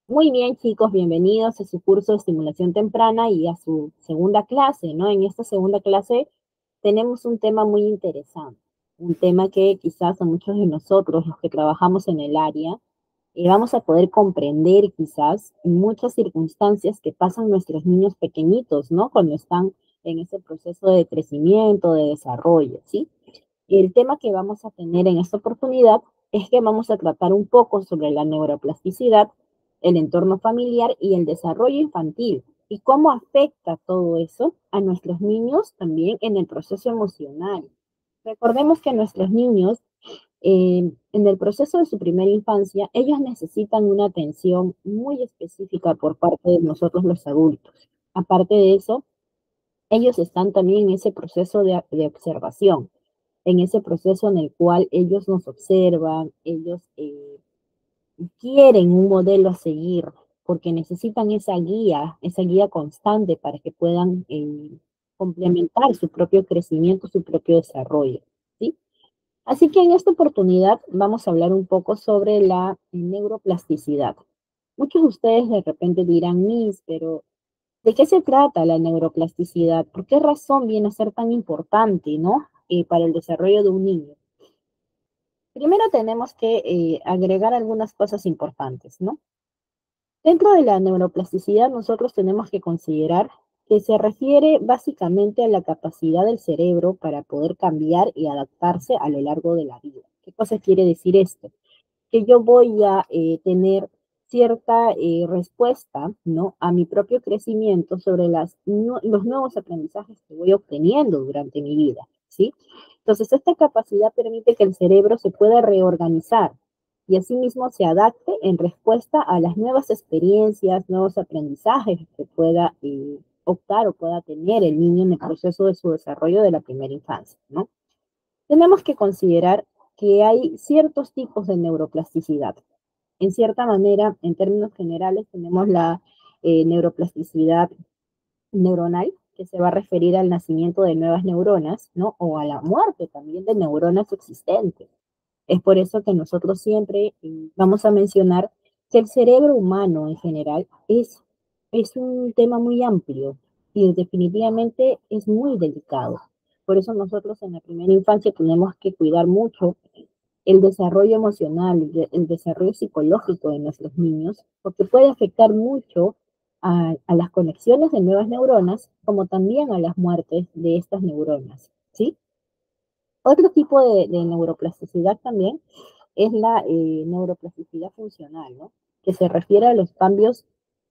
Muy bien, chicos, bienvenidos a su curso de estimulación temprana y a su segunda clase, ¿no? En esta segunda clase tenemos un tema muy interesante, un tema que quizás a muchos de nosotros, los que trabajamos en el área, vamos a poder comprender quizás muchas circunstancias que pasan nuestros niños pequeñitos, ¿no? Cuando están en ese proceso de crecimiento, de desarrollo, ¿sí? El tema que vamos a tener en esta oportunidad es que vamos a tratar un poco sobre la neuroplasticidad, el entorno familiar y el desarrollo infantil y cómo afecta todo eso a nuestros niños también en el proceso emocional. Recordemos que nuestros niños en el proceso de su primera infancia, ellos necesitan una atención muy específica por parte de nosotros los adultos. Aparte de eso, ellos están también en ese proceso de observación, en ese proceso en el cual ellos nos observan, ellos quieren un modelo a seguir, porque necesitan esa guía constante para que puedan complementar su propio crecimiento, su propio desarrollo, ¿sí? Así que en esta oportunidad vamos a hablar un poco sobre la neuroplasticidad. Muchos de ustedes de repente dirán, Miss, pero ¿de qué se trata la neuroplasticidad? ¿Por qué razón viene a ser tan importante, ¿no? Para el desarrollo de un niño. Primero tenemos que agregar algunas cosas importantes, ¿no? Dentro de la neuroplasticidad nosotros tenemos que considerar que se refiere básicamente a la capacidad del cerebro para poder cambiar y adaptarse a lo largo de la vida. ¿Qué cosa quiere decir esto? Que yo voy a tener cierta respuesta, ¿no? A mi propio crecimiento sobre los nuevos aprendizajes que voy obteniendo durante mi vida, ¿sí? Entonces, esta capacidad permite que el cerebro se pueda reorganizar y asimismo se adapte en respuesta a las nuevas experiencias, nuevos aprendizajes que pueda optar o pueda tener el niño en el proceso de su desarrollo de la primera infancia, ¿no? Tenemos que considerar que hay ciertos tipos de neuroplasticidad. En cierta manera, en términos generales, tenemos la neuroplasticidad neuronal, que se va a referir al nacimiento de nuevas neuronas, ¿no? O a la muerte también de neuronas existentes. Es por eso que nosotros siempre vamos a mencionar que el cerebro humano en general es un tema muy amplio y definitivamente es muy delicado. Por eso nosotros en la primera infancia tenemos que cuidar mucho el desarrollo emocional, el desarrollo psicológico de nuestros niños, porque puede afectar mucho a las conexiones de nuevas neuronas, como también a las muertes de estas neuronas, ¿sí? Otro tipo de neuroplasticidad también es la neuroplasticidad funcional, ¿no? Que se refiere a los cambios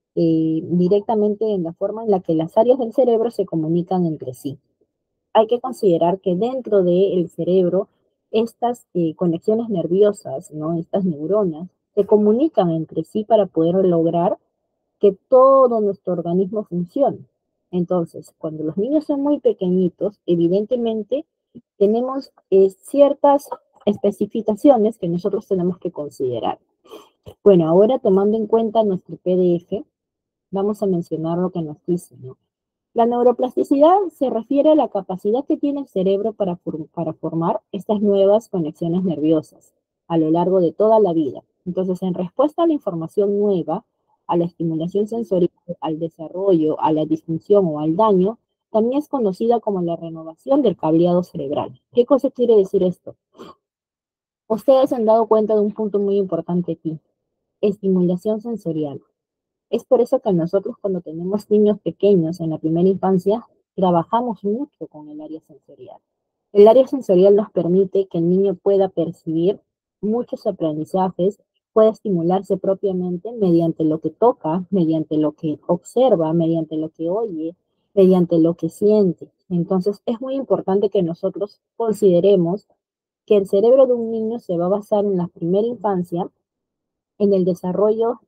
directamente en la forma en la que las áreas del cerebro se comunican entre sí. Hay que considerar que dentro del cerebro, estas conexiones nerviosas, ¿no? Estas neuronas, se comunican entre sí para poder lograr que todo nuestro organismo funcione. Entonces, cuando los niños son muy pequeñitos, evidentemente tenemos ciertas especificaciones que nosotros tenemos que considerar. Bueno, ahora tomando en cuenta nuestro PDF, vamos a mencionar lo que nos dice, ¿no? La neuroplasticidad se refiere a la capacidad que tiene el cerebro para formar estas nuevas conexiones nerviosas a lo largo de toda la vida. Entonces, en respuesta a la información nueva, a la estimulación sensorial, al desarrollo, a la disfunción o al daño, también es conocida como la renovación del cableado cerebral. ¿Qué cosa quiere decir esto? Ustedes se han dado cuenta de un punto muy importante aquí, estimulación sensorial. Es por eso que nosotros cuando tenemos niños pequeños en la primera infancia, trabajamos mucho con el área sensorial. El área sensorial nos permite que el niño pueda percibir muchos aprendizajes, pueda estimularse propiamente mediante lo que toca, mediante lo que observa, mediante lo que oye, mediante lo que siente. Entonces es muy importante que nosotros consideremos que el cerebro de un niño se va a basar en la primera infancia en el desarrollo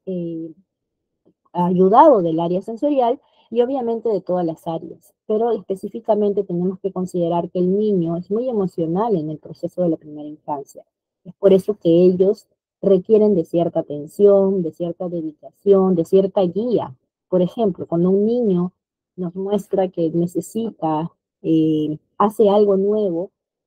ayudado del área sensorial y obviamente de todas las áreas. Pero específicamente tenemos que considerar que el niño es muy emocional en el proceso de la primera infancia. Es por eso que ellos requieren de cierta atención, de cierta dedicación, de cierta guía. Por ejemplo, cuando un niño nos muestra que necesita, hace algo nuevo,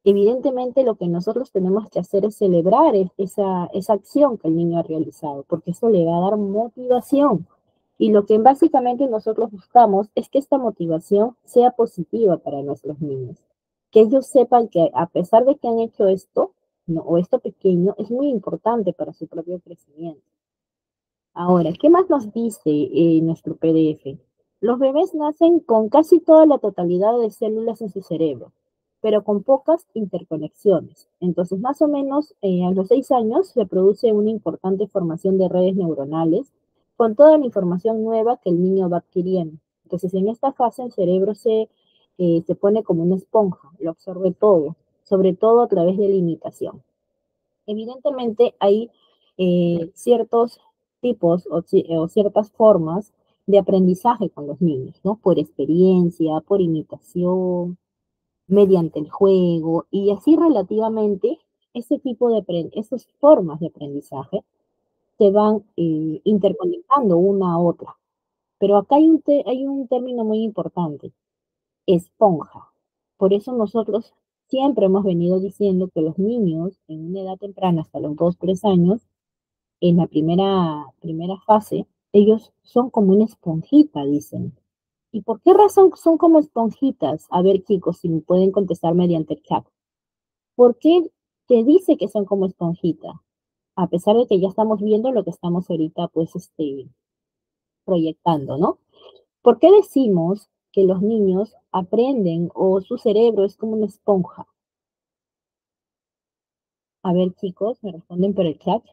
Evidentemente lo que nosotros tenemos que hacer es celebrar esa acción que el niño ha realizado, porque eso le va a dar motivación. Y lo que básicamente nosotros buscamos es que esta motivación sea positiva para nuestros niños. Que ellos sepan que a pesar de que han hecho esto, no, o esto pequeño, es muy importante para su propio crecimiento. Ahora, ¿qué más nos dice nuestro PDF? Los bebés nacen con casi toda la totalidad de células en su cerebro, pero con pocas interconexiones. Entonces, más o menos a los 6 años se produce una importante formación de redes neuronales con toda la información nueva que el niño va adquiriendo. Entonces, en esta fase el cerebro se pone como una esponja, lo absorbe todo, sobre todo a través de la imitación. Evidentemente hay ciertos tipos o ciertas formas de aprendizaje con los niños, ¿no? Por experiencia, por imitación, mediante el juego, y así relativamente ese tipo de esas formas de aprendizaje se van interconectando una a otra. Pero acá hay un término muy importante, esponja. Por eso nosotros siempre hemos venido diciendo que los niños en una edad temprana, hasta los 2, 3 años, en la primera fase, ellos son como una esponjita, dicen. ¿Y por qué razón son como esponjitas? A ver, chicos, si me pueden contestar mediante el chat. ¿Por qué te dice que son como esponjita? A pesar de que ya estamos viendo lo que estamos ahorita, pues, proyectando, ¿no? ¿Por qué decimos que los niños aprenden o su cerebro es como una esponja? A ver, chicos, me responden por el chat.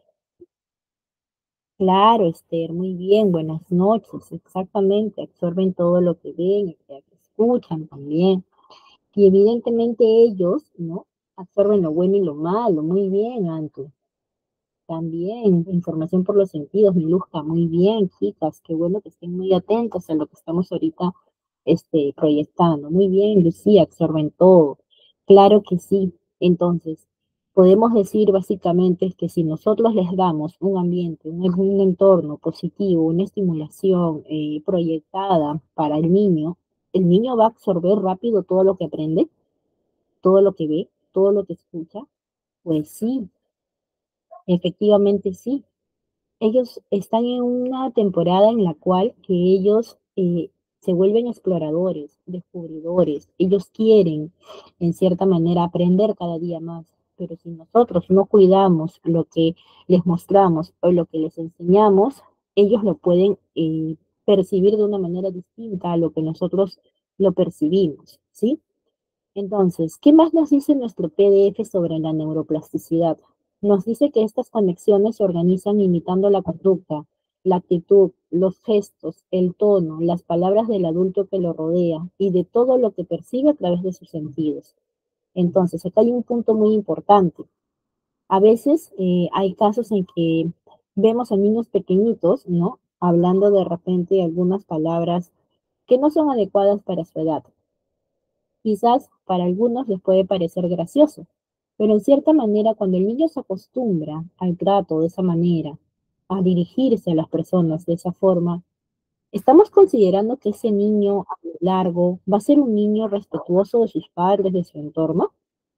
Claro, Esther, muy bien, buenas noches, exactamente, absorben todo lo que ven y que escuchan también. Y evidentemente ellos, ¿no? Absorben lo bueno y lo malo, muy bien, Antu. También, información por los sentidos, Miluska, muy bien, chicas, qué bueno que estén muy atentos a lo que estamos ahorita proyectando. Muy bien, Lucía, absorben todo. Claro que sí. Entonces, podemos decir básicamente que si nosotros les damos un ambiente, un entorno positivo, una estimulación proyectada para el niño va a absorber rápido todo lo que aprende, todo lo que ve, todo lo que escucha. Pues sí, efectivamente sí. Ellos están en una temporada en la cual que ellos se vuelven exploradores, descubridores. Ellos quieren, en cierta manera, aprender cada día más. Pero si nosotros no cuidamos lo que les mostramos o lo que les enseñamos, ellos lo pueden percibir de una manera distinta a lo que nosotros lo percibimos, ¿sí? Entonces, ¿qué más nos dice nuestro PDF sobre la neuroplasticidad? Nos dice que estas conexiones se organizan imitando la conducta, la actitud, los gestos, el tono, las palabras del adulto que lo rodea y de todo lo que percibe a través de sus sentidos. Entonces, acá hay un punto muy importante. A veces hay casos en que vemos a niños pequeñitos, ¿no? Hablando de repente algunas palabras que no son adecuadas para su edad. Quizás para algunos les puede parecer gracioso, pero en cierta manera cuando el niño se acostumbra al trato de esa manera, a dirigirse a las personas de esa forma, ¿estamos considerando que ese niño a lo largo va a ser un niño respetuoso de sus padres, de su entorno?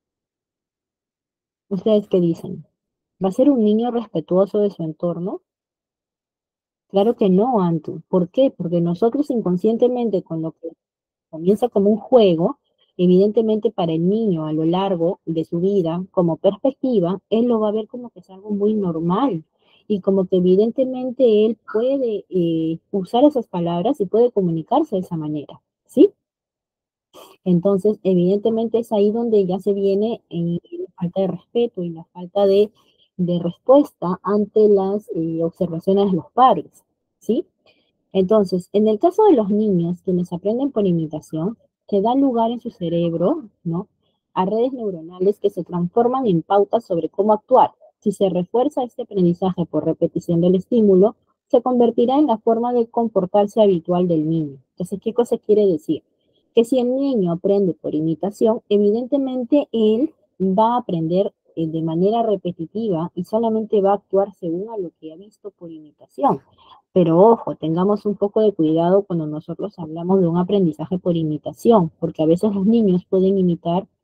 ¿Ustedes qué dicen? ¿Va a ser un niño respetuoso de su entorno? Claro que no, Antu. ¿Por qué? Porque nosotros inconscientemente con lo que comienza como un juego, evidentemente para el niño a lo largo de su vida, como perspectiva, él lo va a ver como que es algo muy normal y como que evidentemente él puede usar esas palabras y puede comunicarse de esa manera, ¿sí? Entonces, evidentemente es ahí donde ya se viene la falta de respeto y la falta de respuesta ante las observaciones de los padres, ¿sí? Entonces, en el caso de los niños quienes aprenden por imitación, que da lugar en su cerebro, ¿no? A redes neuronales que se transforman en pautas sobre cómo actuar. Si se refuerza este aprendizaje por repetición del estímulo, se convertirá en la forma de comportarse habitual del niño. Entonces, ¿qué cosa quiere decir? Que si el niño aprende por imitación, evidentemente él va a aprender de manera repetitiva y solamente va a actuar según a lo que ha visto por imitación. Pero ojo, tengamos un poco de cuidado cuando nosotros hablamos de un aprendizaje por imitación, porque a veces los niños pueden imitar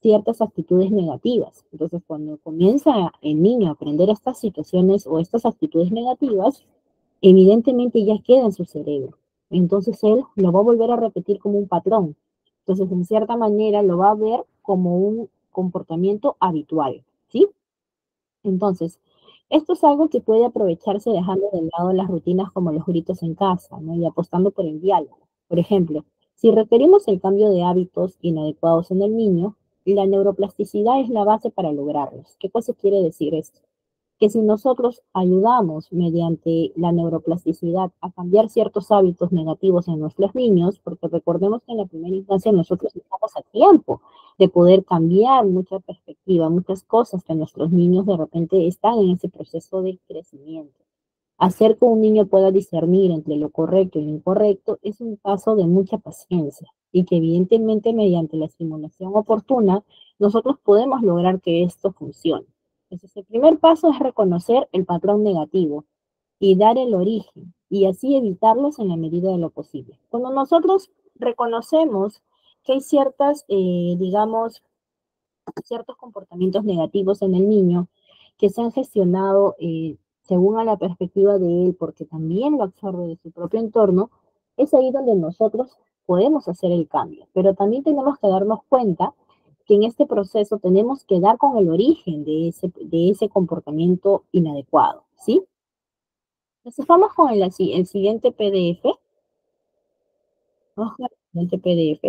ciertas actitudes negativas. Entonces, cuando comienza el niño a aprender estas situaciones o estas actitudes negativas, evidentemente ya queda en su cerebro. Entonces, él lo va a volver a repetir como un patrón. Entonces, en cierta manera, lo va a ver como un comportamiento habitual, ¿sí? Entonces, esto es algo que puede aprovecharse dejando de lado las rutinas como los gritos en casa, ¿no? Y apostando por el diálogo. Por ejemplo, si requerimos el cambio de hábitos inadecuados en el niño, la neuroplasticidad es la base para lograrlos. ¿Qué cosa quiere decir esto? Que si nosotros ayudamos mediante la neuroplasticidad a cambiar ciertos hábitos negativos en nuestros niños, porque recordemos que en la primera instancia nosotros estamos a tiempo de poder cambiar mucha perspectiva, muchas cosas que nuestros niños de repente están en ese proceso de crecimiento. Hacer que un niño pueda discernir entre lo correcto y lo incorrecto es un paso de mucha paciencia y que evidentemente mediante la estimulación oportuna nosotros podemos lograr que esto funcione. Entonces, el primer paso es reconocer el patrón negativo y dar el origen y así evitarlos en la medida de lo posible. Cuando nosotros reconocemos que hay digamos, ciertos comportamientos negativos en el niño que se han gestionado según a la perspectiva de él, porque también lo absorbe de su propio entorno, es ahí donde nosotros podemos hacer el cambio. Pero también tenemos que darnos cuenta que en este proceso tenemos que dar con el origen de ese comportamiento inadecuado, ¿sí? Entonces vamos con el siguiente PDF. Vamos con el siguiente PDF.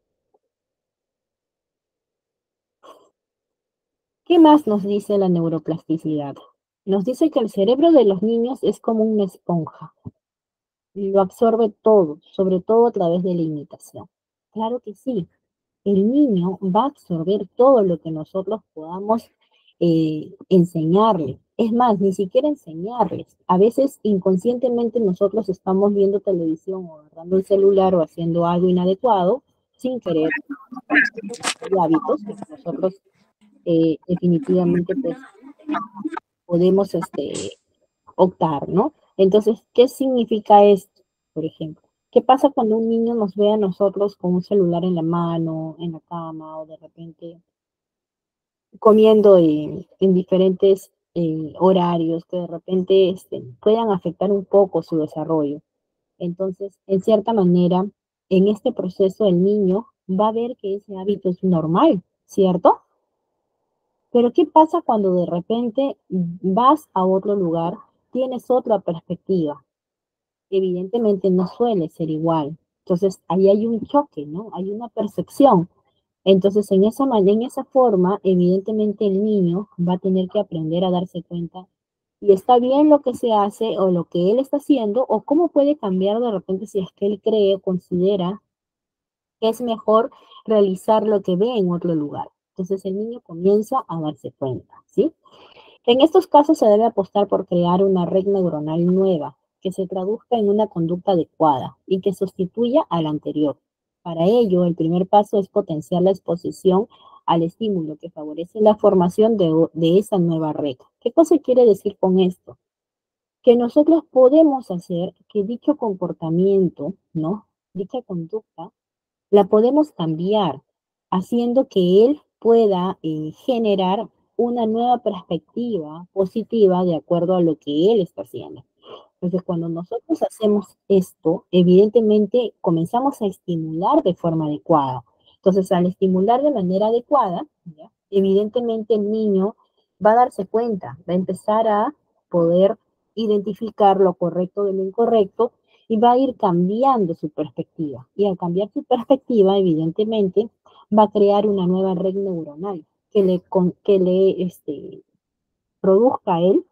¿Qué más nos dice la neuroplasticidad? Nos dice que el cerebro de los niños es como una esponja, lo absorbe todo, sobre todo a través de la imitación. Claro que sí, el niño va a absorber todo lo que nosotros podamos enseñarle. Es más, ni siquiera enseñarles. A veces inconscientemente nosotros estamos viendo televisión o agarrando el celular o haciendo algo inadecuado sin querer. Hay hábitos que nosotros definitivamente pues podemos optar, ¿no? Entonces, ¿qué significa esto, por ejemplo? ¿Qué pasa cuando un niño nos ve a nosotros con un celular en la mano, en la cama o de repente comiendo en diferentes horarios que de repente puedan afectar un poco su desarrollo? Entonces, en cierta manera, en este proceso el niño va a ver que ese hábito es normal, ¿cierto? Pero ¿qué pasa cuando de repente vas a otro lugar, tienes otra perspectiva? Evidentemente no suele ser igual. Entonces, ahí hay un choque, ¿no? Hay una percepción. Entonces, en esa forma, evidentemente el niño va a tener que aprender a darse cuenta y está bien lo que se hace o lo que él está haciendo o cómo puede cambiar de repente si es que él cree o considera que es mejor realizar lo que ve en otro lugar. Entonces, el niño comienza a darse cuenta, ¿sí? En estos casos se debe apostar por crear una red neuronal nueva que se traduzca en una conducta adecuada y que sustituya a la anterior. Para ello, el primer paso es potenciar la exposición al estímulo que favorece la formación de esa nueva red. ¿Qué cosa quiere decir con esto? Que nosotros podemos hacer que dicho comportamiento, ¿no? Dicha conducta la podemos cambiar, haciendo que él pueda generar una nueva perspectiva positiva de acuerdo a lo que él está haciendo. Entonces, cuando nosotros hacemos esto, evidentemente comenzamos a estimular de forma adecuada. Entonces, al estimular de manera adecuada, ¿ya? Evidentemente el niño va a darse cuenta, va a empezar a poder identificar lo correcto de lo incorrecto y va a ir cambiando su perspectiva. Y al cambiar su perspectiva, evidentemente, va a crear una nueva red neuronal que le produzca a él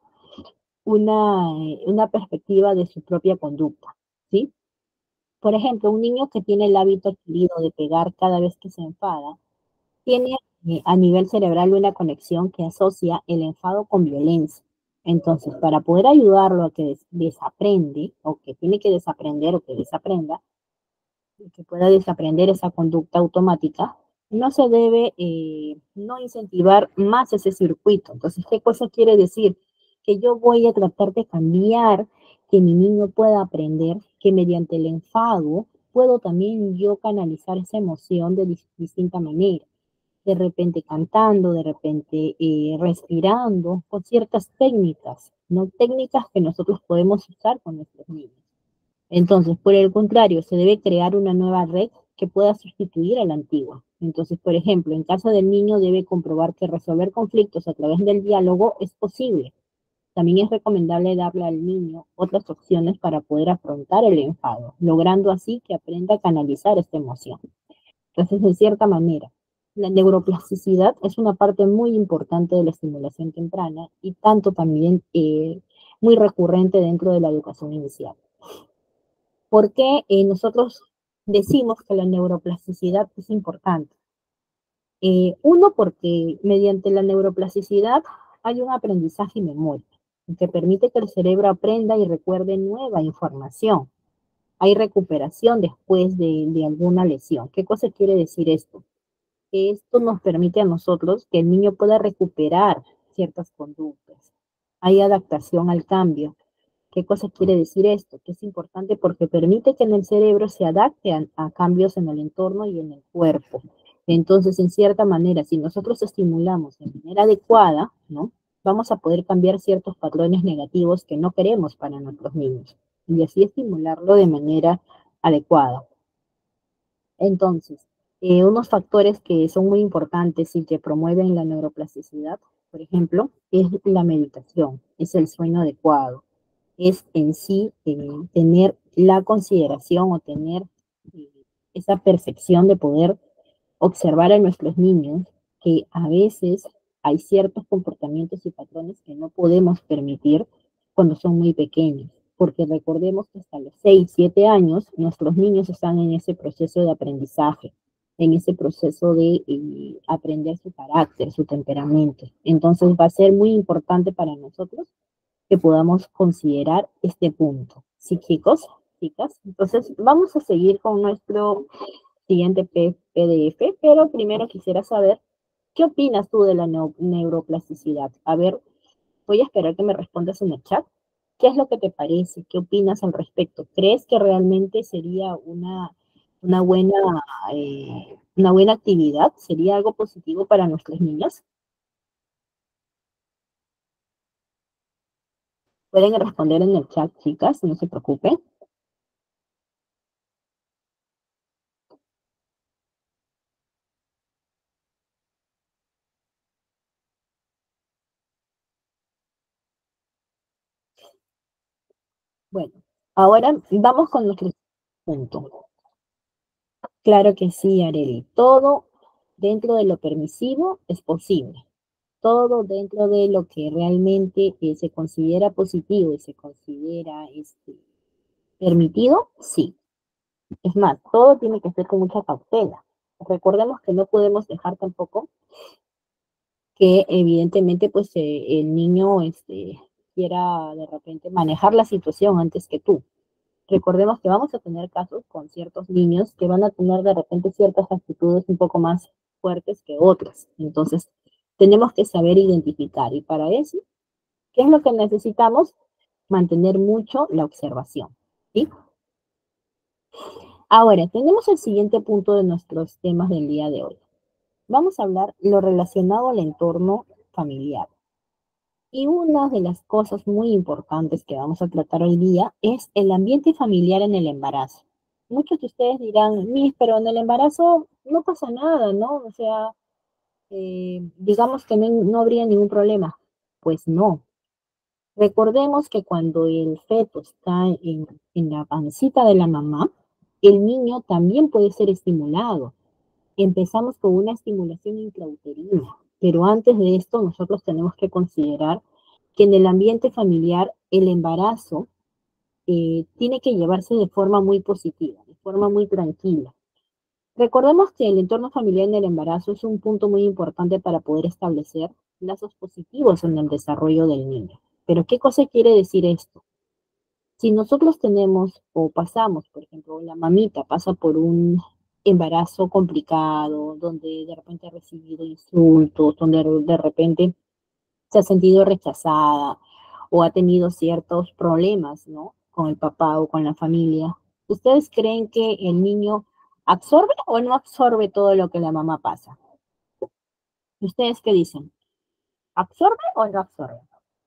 una perspectiva de su propia conducta, ¿sí? Por ejemplo, un niño que tiene el hábito adquirido de pegar cada vez que se enfada, tiene a nivel cerebral una conexión que asocia el enfado con violencia. Entonces, para poder ayudarlo a que desaprende, o que tiene que desaprender o que desaprenda, y que pueda desaprender esa conducta automática, no se debe no incentivar más ese circuito. Entonces, ¿qué cosa quiere decir? Que yo voy a tratar de cambiar, que mi niño pueda aprender, que mediante el enfado puedo también yo canalizar esa emoción de distinta manera. de repente cantando, de repente respirando, con ciertas técnicas, ¿no? Técnicas que nosotros podemos usar con nuestros niños. Entonces, por el contrario, se debe crear una nueva red que pueda sustituir a la antigua. Entonces, por ejemplo, en casa del niño debe comprobar que resolver conflictos a través del diálogo es posible. También es recomendable darle al niño otras opciones para poder afrontar el enfado, logrando así que aprenda a canalizar esta emoción. Entonces, de cierta manera, la neuroplasticidad es una parte muy importante de la estimulación temprana y tanto también muy recurrente dentro de la educación inicial. ¿Por qué nosotros decimos que la neuroplasticidad es importante? Uno, porque mediante la neuroplasticidad hay un aprendizaje y memoria que permite que el cerebro aprenda y recuerde nueva información. Hay recuperación después de alguna lesión. ¿Qué cosa quiere decir esto? Que esto nos permite a nosotros que el niño pueda recuperar ciertas conductas. Hay adaptación al cambio. ¿Qué cosa quiere decir esto? Que es importante porque permite que en el cerebro se adapte a cambios en el entorno y en el cuerpo. Entonces, en cierta manera, si nosotros estimulamos de manera adecuada, ¿no? Vamos a poder cambiar ciertos patrones negativos que no queremos para nuestros niños y así estimularlo de manera adecuada. Entonces, unos factores que son muy importantes y que promueven la neuroplasticidad, por ejemplo, es la meditación, es el sueño adecuado, es en sí tener la consideración o tener eh, esa percepción de poder observar a nuestros niños que a veces hay ciertos comportamientos y patrones que no podemos permitir cuando son muy pequeños, porque recordemos que hasta los 6, 7 años nuestros niños están en ese proceso de aprendizaje, en ese proceso de aprender su carácter, su temperamento. Entonces va a ser muy importante para nosotros que podamos considerar este punto. ¿Sí, chicos? Chicas, entonces vamos a seguir con nuestro siguiente PDF, pero primero quisiera saber qué opinas tú de la neuroplasticidad. A ver, voy a esperar que me respondas en el chat. ¿Qué es lo que te parece? ¿Qué opinas al respecto? ¿Crees que realmente sería una buena, una buena actividad? ¿Sería algo positivo para nuestros niños? Pueden responder en el chat, chicas, no se preocupen. Bueno, ahora vamos con nuestro punto. Claro que sí, Areli. Todo dentro de lo permisivo es posible. Todo dentro de lo que realmente se considera positivo y se considera permitido, sí. Es más, todo tiene que ser con mucha cautela. Recordemos que no podemos dejar tampoco que evidentemente pues el niño quiera de repente manejar la situación antes que tú. Recordemos que vamos a tener casos con ciertos niños que van a tener de repente ciertas actitudes un poco más fuertes que otras. Entonces, tenemos que saber identificar y para eso, ¿qué es lo que necesitamos? Mantener mucho la observación. ¿Sí? Ahora, tenemos el siguiente punto de nuestros temas del día de hoy. Vamos a hablar lo relacionado al entorno familiar. Y una de las cosas muy importantes que vamos a tratar hoy día es el ambiente familiar en el embarazo. Muchos de ustedes dirán, Miss, pero en el embarazo no pasa nada, ¿no? O sea, digamos que no habría ningún problema. Pues no. Recordemos que cuando el feto está en la pancita de la mamá, el niño también puede ser estimulado. Empezamos con una estimulación intrauterina, pero antes de esto nosotros tenemos que considerar que en el ambiente familiar el embarazo tiene que llevarse de forma muy positiva, de forma muy tranquila. Recordemos que el entorno familiar en el embarazo es un punto muy importante para poder establecer lazos positivos en el desarrollo del niño. Pero ¿qué cosa quiere decir esto? Si nosotros tenemos o pasamos, por ejemplo, la mamita pasa por un embarazo complicado, donde de repente ha recibido insultos, donde de repente se ha sentido rechazada o ha tenido ciertos problemas, ¿no? Con el papá o con la familia. ¿Ustedes creen que el niño absorbe o no absorbe todo lo que la mamá pasa? ¿Ustedes qué dicen? ¿Absorbe o no absorbe?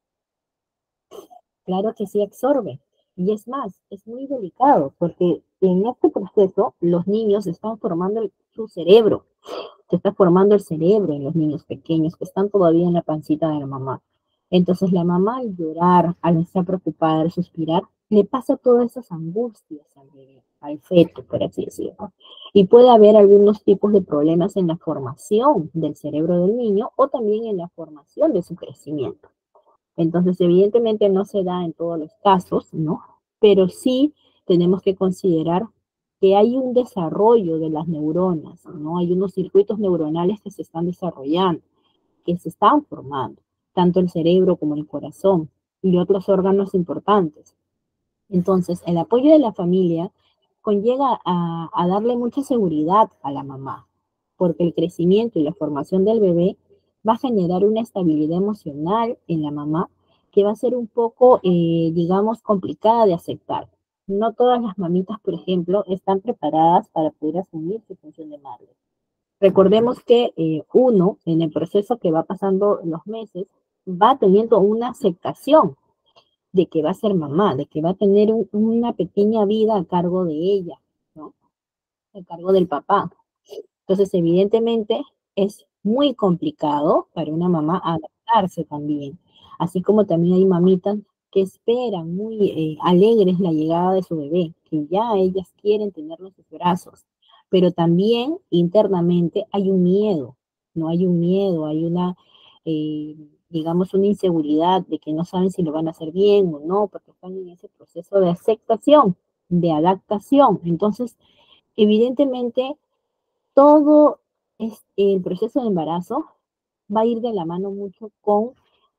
Claro que sí absorbe. Y es más, es muy delicado porque en este proceso los niños están formando su cerebro, se está formando el cerebro en los niños pequeños que están todavía en la pancita de la mamá. Entonces la mamá al llorar, al estar preocupada, al suspirar, le pasa todas esas angustias al bebé, al feto, por así decirlo. Y puede haber algunos tipos de problemas en la formación del cerebro del niño o también en la formación de su crecimiento. Entonces, evidentemente no se da en todos los casos, ¿no? Pero sí tenemos que considerar que hay un desarrollo de las neuronas, ¿no? Hay unos circuitos neuronales que se están desarrollando, que se están formando, tanto el cerebro como el corazón y otros órganos importantes. Entonces, el apoyo de la familia conlleva a darle mucha seguridad a la mamá, porque el crecimiento y la formación del bebé va a generar una estabilidad emocional en la mamá que va a ser un poco, digamos, complicada de aceptar. No todas las mamitas, por ejemplo, están preparadas para poder asumir su función de madre. Recordemos que uno, en el proceso que va pasando los meses, va teniendo una aceptación de que va a ser mamá, de que va a tener una pequeña vida a cargo de ella, ¿no? A cargo del papá. Entonces, evidentemente, es muy complicado para una mamá adaptarse también. Así como también hay mamitas que esperan muy alegres la llegada de su bebé, que ya ellas quieren tenerlo en sus brazos. Pero también internamente hay un miedo, no hay un miedo, hay una, eh, digamos, una inseguridad de que no saben si lo van a hacer bien o no, porque están en ese proceso de aceptación, de adaptación. Entonces, evidentemente, todo el proceso de embarazo va a ir de la mano mucho con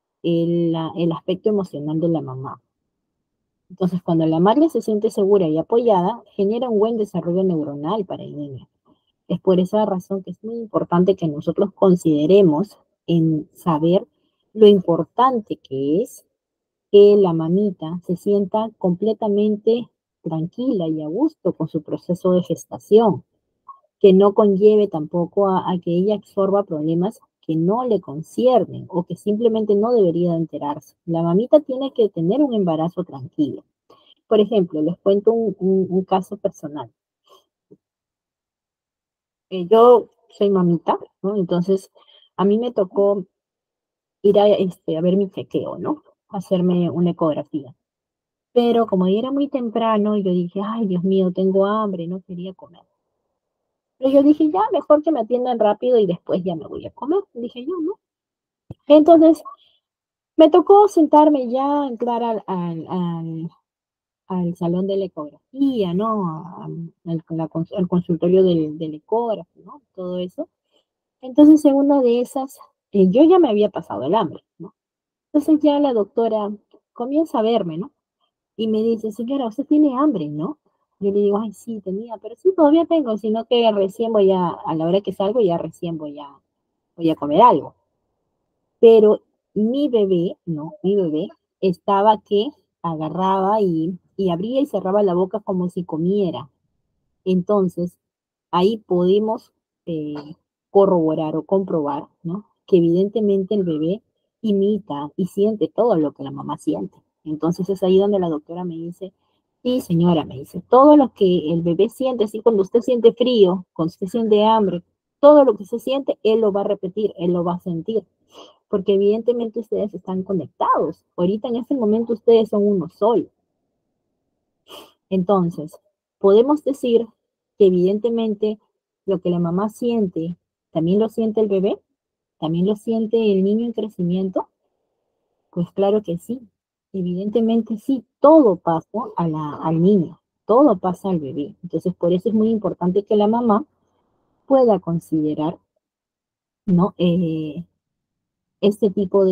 el aspecto emocional de la mamá. Entonces, cuando la madre se siente segura y apoyada, genera un buen desarrollo neuronal para el niño. Es por esa razón que es muy importante que nosotros consideremos en saber lo importante que es que la mamita se sienta completamente tranquila y a gusto con su proceso de gestación, que no conlleve tampoco a que ella absorba problemas que no le conciernen o que simplemente no debería de enterarse. La mamita tiene que tener un embarazo tranquilo. Por ejemplo, les cuento un caso personal. Yo soy mamita, ¿no? Entonces, a mí me tocó ir a ver mi chequeo, ¿no? Hacerme una ecografía. Pero como ya era muy temprano, yo dije, ay, Dios mío, tengo hambre, no quería comer. Pero yo dije, ya, mejor que me atiendan rápido y después ya me voy a comer. Dije yo, ¿no? Entonces, me tocó sentarme ya, entrar al salón de la ecografía, ¿no? Al consultorio del ecógrafo, ¿no? Todo eso. Entonces, en una de esas, yo ya me había pasado el hambre, ¿no? Entonces ya la doctora comienza a verme, ¿no? Y me dice, señora, usted tiene hambre, ¿no? Yo le digo, ay, sí, tenía, pero sí, todavía tengo, sino que recién voy a la hora que salgo, ya recién voy a comer algo. Pero mi bebé, no, mi bebé estaba que agarraba y abría y cerraba la boca como si comiera. Entonces, ahí podemos eh, corroborar o comprobar, ¿no? Que evidentemente el bebé imita y siente todo lo que la mamá siente. Entonces es ahí donde la doctora me dice, sí, señora, me dice, todo lo que el bebé siente, así cuando usted siente frío, cuando usted siente hambre, todo lo que se siente, él lo va a repetir, él lo va a sentir, porque evidentemente ustedes están conectados. Ahorita en este momento ustedes son uno solo. Entonces, podemos decir que evidentemente lo que la mamá siente, también lo siente el bebé, también lo siente el niño en crecimiento. Pues claro que sí, evidentemente sí, todo pasa al niño, todo pasa al bebé. Entonces, por eso es muy importante que la mamá pueda considerar, ¿no? Este tipo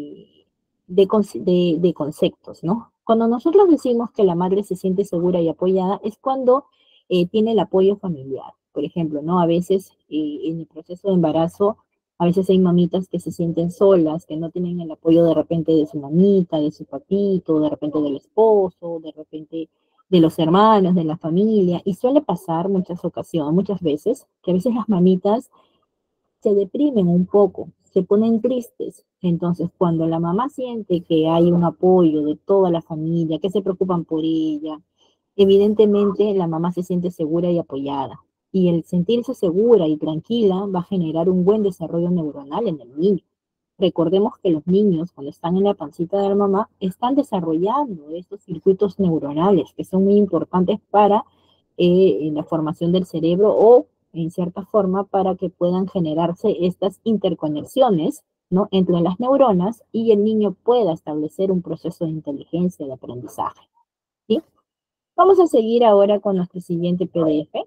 de conceptos, ¿no? Cuando nosotros decimos que la madre se siente segura y apoyada, es cuando tiene el apoyo familiar. Por ejemplo, ¿no? A veces en el proceso de embarazo, a veces hay mamitas que se sienten solas, que no tienen el apoyo de repente de su mamita, de su papito, de repente del esposo, de repente de los hermanos, de la familia, y suele pasar muchas ocasiones, muchas veces, que a veces las mamitas se deprimen un poco, se ponen tristes. Entonces, cuando la mamá siente que hay un apoyo de toda la familia, que se preocupan por ella, evidentemente la mamá se siente segura y apoyada. Y el sentirse segura y tranquila va a generar un buen desarrollo neuronal en el niño. Recordemos que los niños, cuando están en la pancita de la mamá, están desarrollando estos circuitos neuronales que son muy importantes para la formación del cerebro o, en cierta forma, para que puedan generarse estas interconexiones, ¿no?, entre las neuronas y el niño pueda establecer un proceso de inteligencia de aprendizaje. ¿Sí? Vamos a seguir ahora con nuestro siguiente PDF.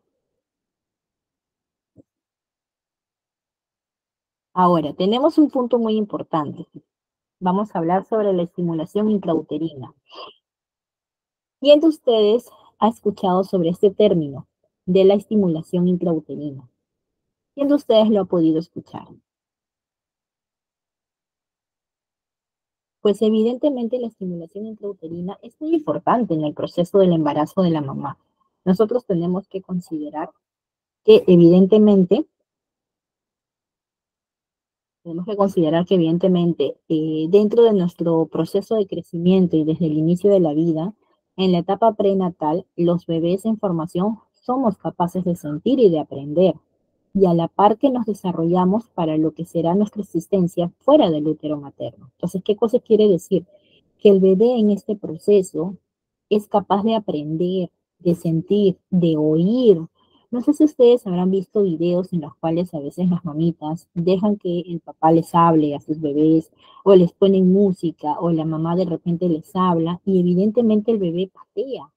Ahora, tenemos un punto muy importante. Vamos a hablar sobre la estimulación intrauterina. ¿Quién de ustedes ha escuchado sobre este término de la estimulación intrauterina? ¿Quién de ustedes lo ha podido escuchar? Pues evidentemente la estimulación intrauterina es muy importante en el proceso del embarazo de la mamá. Nosotros que evidentemente tenemos que considerar que evidentemente dentro de nuestro proceso de crecimiento y desde el inicio de la vida, en la etapa prenatal, los bebés en formación somos capaces de sentir y de aprender. Y a la par que nos desarrollamos para lo que será nuestra existencia fuera del útero materno. Entonces, ¿qué cosa quiere decir? Que el bebé en este proceso es capaz de aprender, de sentir, de oír. No sé si ustedes habrán visto videos en los cuales a veces las mamitas dejan que el papá les hable a sus bebés o les ponen música o la mamá de repente les habla y evidentemente el bebé patea.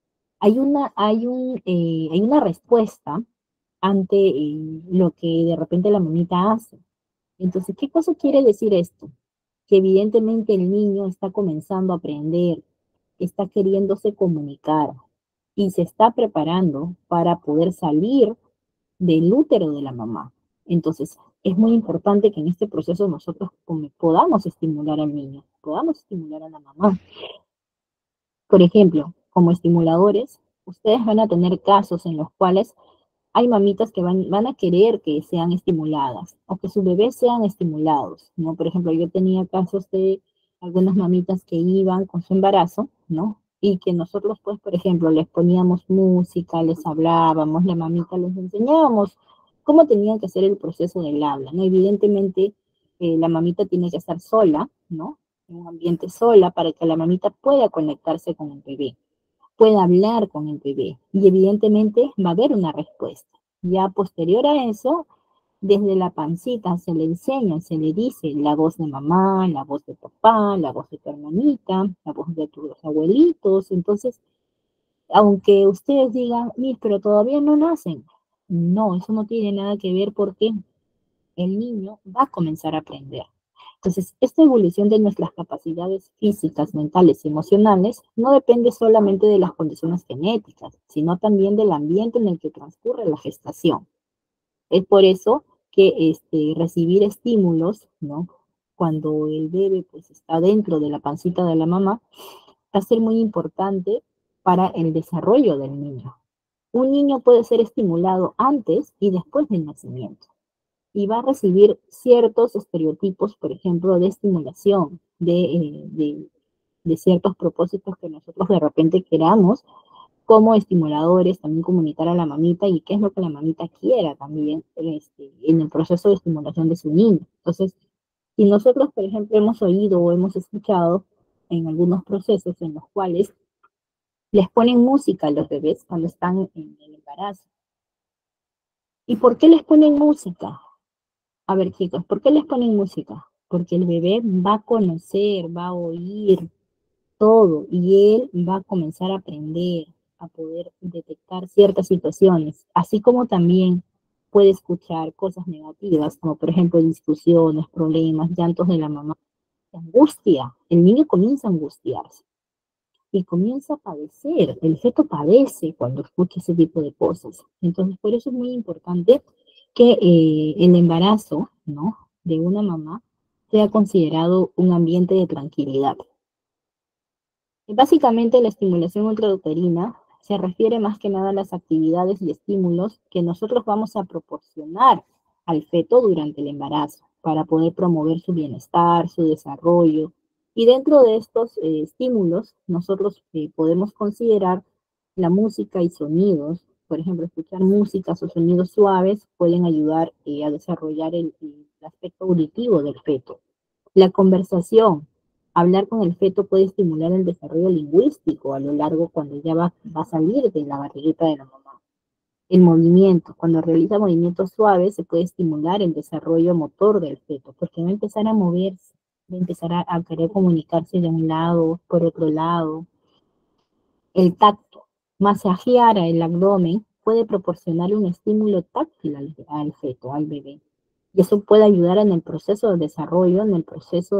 Hay una respuesta ante lo que de repente la mamita hace. Entonces, ¿qué cosa quiere decir esto? Que evidentemente el niño está comenzando a aprender, está queriéndose comunicar y se está preparando para poder salir del útero de la mamá. Entonces, es muy importante que en este proceso nosotros podamos estimular al niño, podamos estimular a la mamá. Por ejemplo, como estimuladores, ustedes van a tener casos en los cuales hay mamitas que van a querer que sean estimuladas o que sus bebés sean estimulados, ¿no? Por ejemplo, yo tenía casos de algunas mamitas que iban con su embarazo, ¿no? Y que nosotros, pues, por ejemplo, les poníamos música, les hablábamos, la mamita les enseñábamos cómo tenían que hacer el proceso del habla, ¿no? Evidentemente, la mamita tiene que estar sola, ¿no? En un ambiente sola para que la mamita pueda conectarse con el bebé, pueda hablar con el bebé y evidentemente va a haber una respuesta. Ya posterior a eso, desde la pancita se le enseña, se le dice la voz de mamá, la voz de papá, la voz de tu hermanita, la voz de tus abuelitos. Entonces, aunque ustedes digan, pero todavía no nacen, no, eso no tiene nada que ver porque el niño va a comenzar a aprender. Entonces, esta evolución de nuestras capacidades físicas, mentales y emocionales no depende solamente de las condiciones genéticas, sino también del ambiente en el que transcurre la gestación. Es por eso que recibir estímulos, ¿no?, cuando el bebé pues, está dentro de la pancita de la mamá, va a ser muy importante para el desarrollo del niño. Un niño puede ser estimulado antes y después del nacimiento y va a recibir ciertos estereotipos, por ejemplo, de estimulación, de ciertos propósitos que nosotros de repente queramos, como estimuladores, también comunicar a la mamita y qué es lo que la mamita quiera también en el proceso de estimulación de su niño. Entonces, si nosotros, por ejemplo, hemos oído o hemos escuchado en algunos procesos en los cuales les ponen música a los bebés cuando están en el embarazo. ¿Y por qué les ponen música? A ver, chicos, ¿por qué les ponen música? Porque el bebé va a conocer, va a oír todo y él va a comenzar a aprender, a poder detectar ciertas situaciones, así como también puede escuchar cosas negativas, como por ejemplo discusiones, problemas, llantos de la mamá, angustia. El niño comienza a angustiarse y comienza a padecer. El feto padece cuando escucha ese tipo de cosas. Entonces, por eso es muy importante que el embarazo, ¿no?, de una mamá sea considerado un ambiente de tranquilidad. Y básicamente, la estimulación ultrauterina se refiere más que nada a las actividades y estímulos que nosotros vamos a proporcionar al feto durante el embarazo para poder promover su bienestar, su desarrollo. Y dentro de estos estímulos, nosotros podemos considerar la música y sonidos. Por ejemplo, escuchar músicas o sonidos suaves pueden ayudar a desarrollar el aspecto auditivo del feto. La conversación, hablar con el feto puede estimular el desarrollo lingüístico a lo largo cuando ya va a salir de la barriguita de la mamá. El movimiento, cuando realiza movimientos suaves, se puede estimular el desarrollo motor del feto, porque va a empezar a moverse, va a empezar a querer comunicarse de un lado, por otro lado. El tacto, masajear el abdomen puede proporcionar un estímulo táctil al feto, al bebé. Y eso puede ayudar en el proceso de desarrollo, en el proceso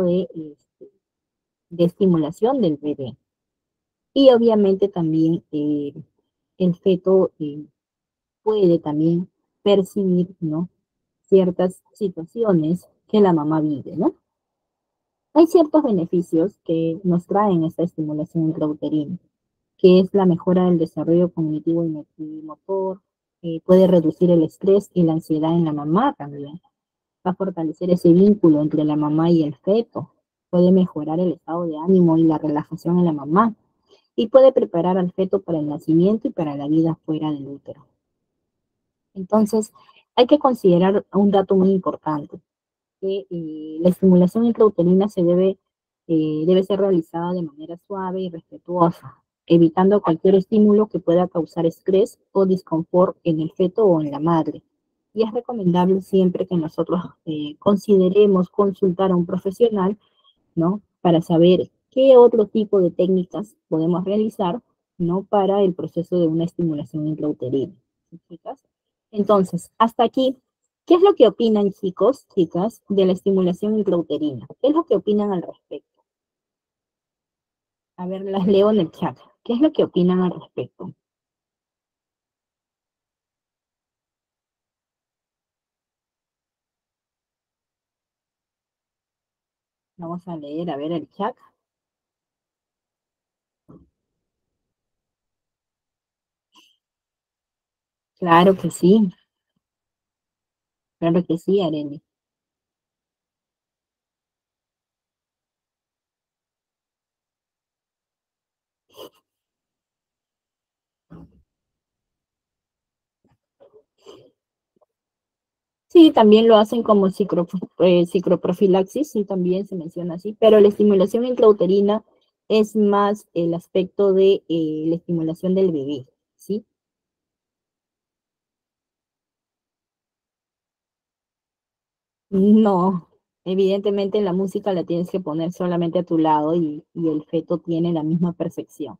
de estimulación del bebé. Y obviamente también el feto puede también percibir, ¿no?, ciertas situaciones que la mamá vive, ¿no? Hay ciertos beneficios que nos traen esta estimulación intrauterina, que es la mejora del desarrollo cognitivo y motor, puede reducir el estrés y la ansiedad en la mamá también, va a fortalecer ese vínculo entre la mamá y el feto, puede mejorar el estado de ánimo y la relajación en la mamá, y puede preparar al feto para el nacimiento y para la vida fuera del útero. Entonces, hay que considerar un dato muy importante, que la estimulación intrauterina debe ser realizada de manera suave y respetuosa, evitando cualquier estímulo que pueda causar estrés o disconfort en el feto o en la madre. Y es recomendable siempre que nosotros consideremos consultar a un profesional, ¿no?, para saber qué otro tipo de técnicas podemos realizar, ¿no?, para el proceso de una estimulación intrauterina. ¿Sí, chicas? Entonces, hasta aquí, ¿qué es lo que opinan, chicos, chicas, de la estimulación intrauterina? ¿Qué es lo que opinan al respecto? A ver, las leo en el chat. ¿Qué es lo que opinan al respecto? Vamos a leer, a ver el chat. Claro que sí, Arely. Sí, también lo hacen como psicoprofilaxis, sí, también se menciona así, pero la estimulación intrauterina es más el aspecto de la estimulación del bebé, ¿sí? No, evidentemente la música la tienes que poner solamente a tu lado y el feto tiene la misma percepción.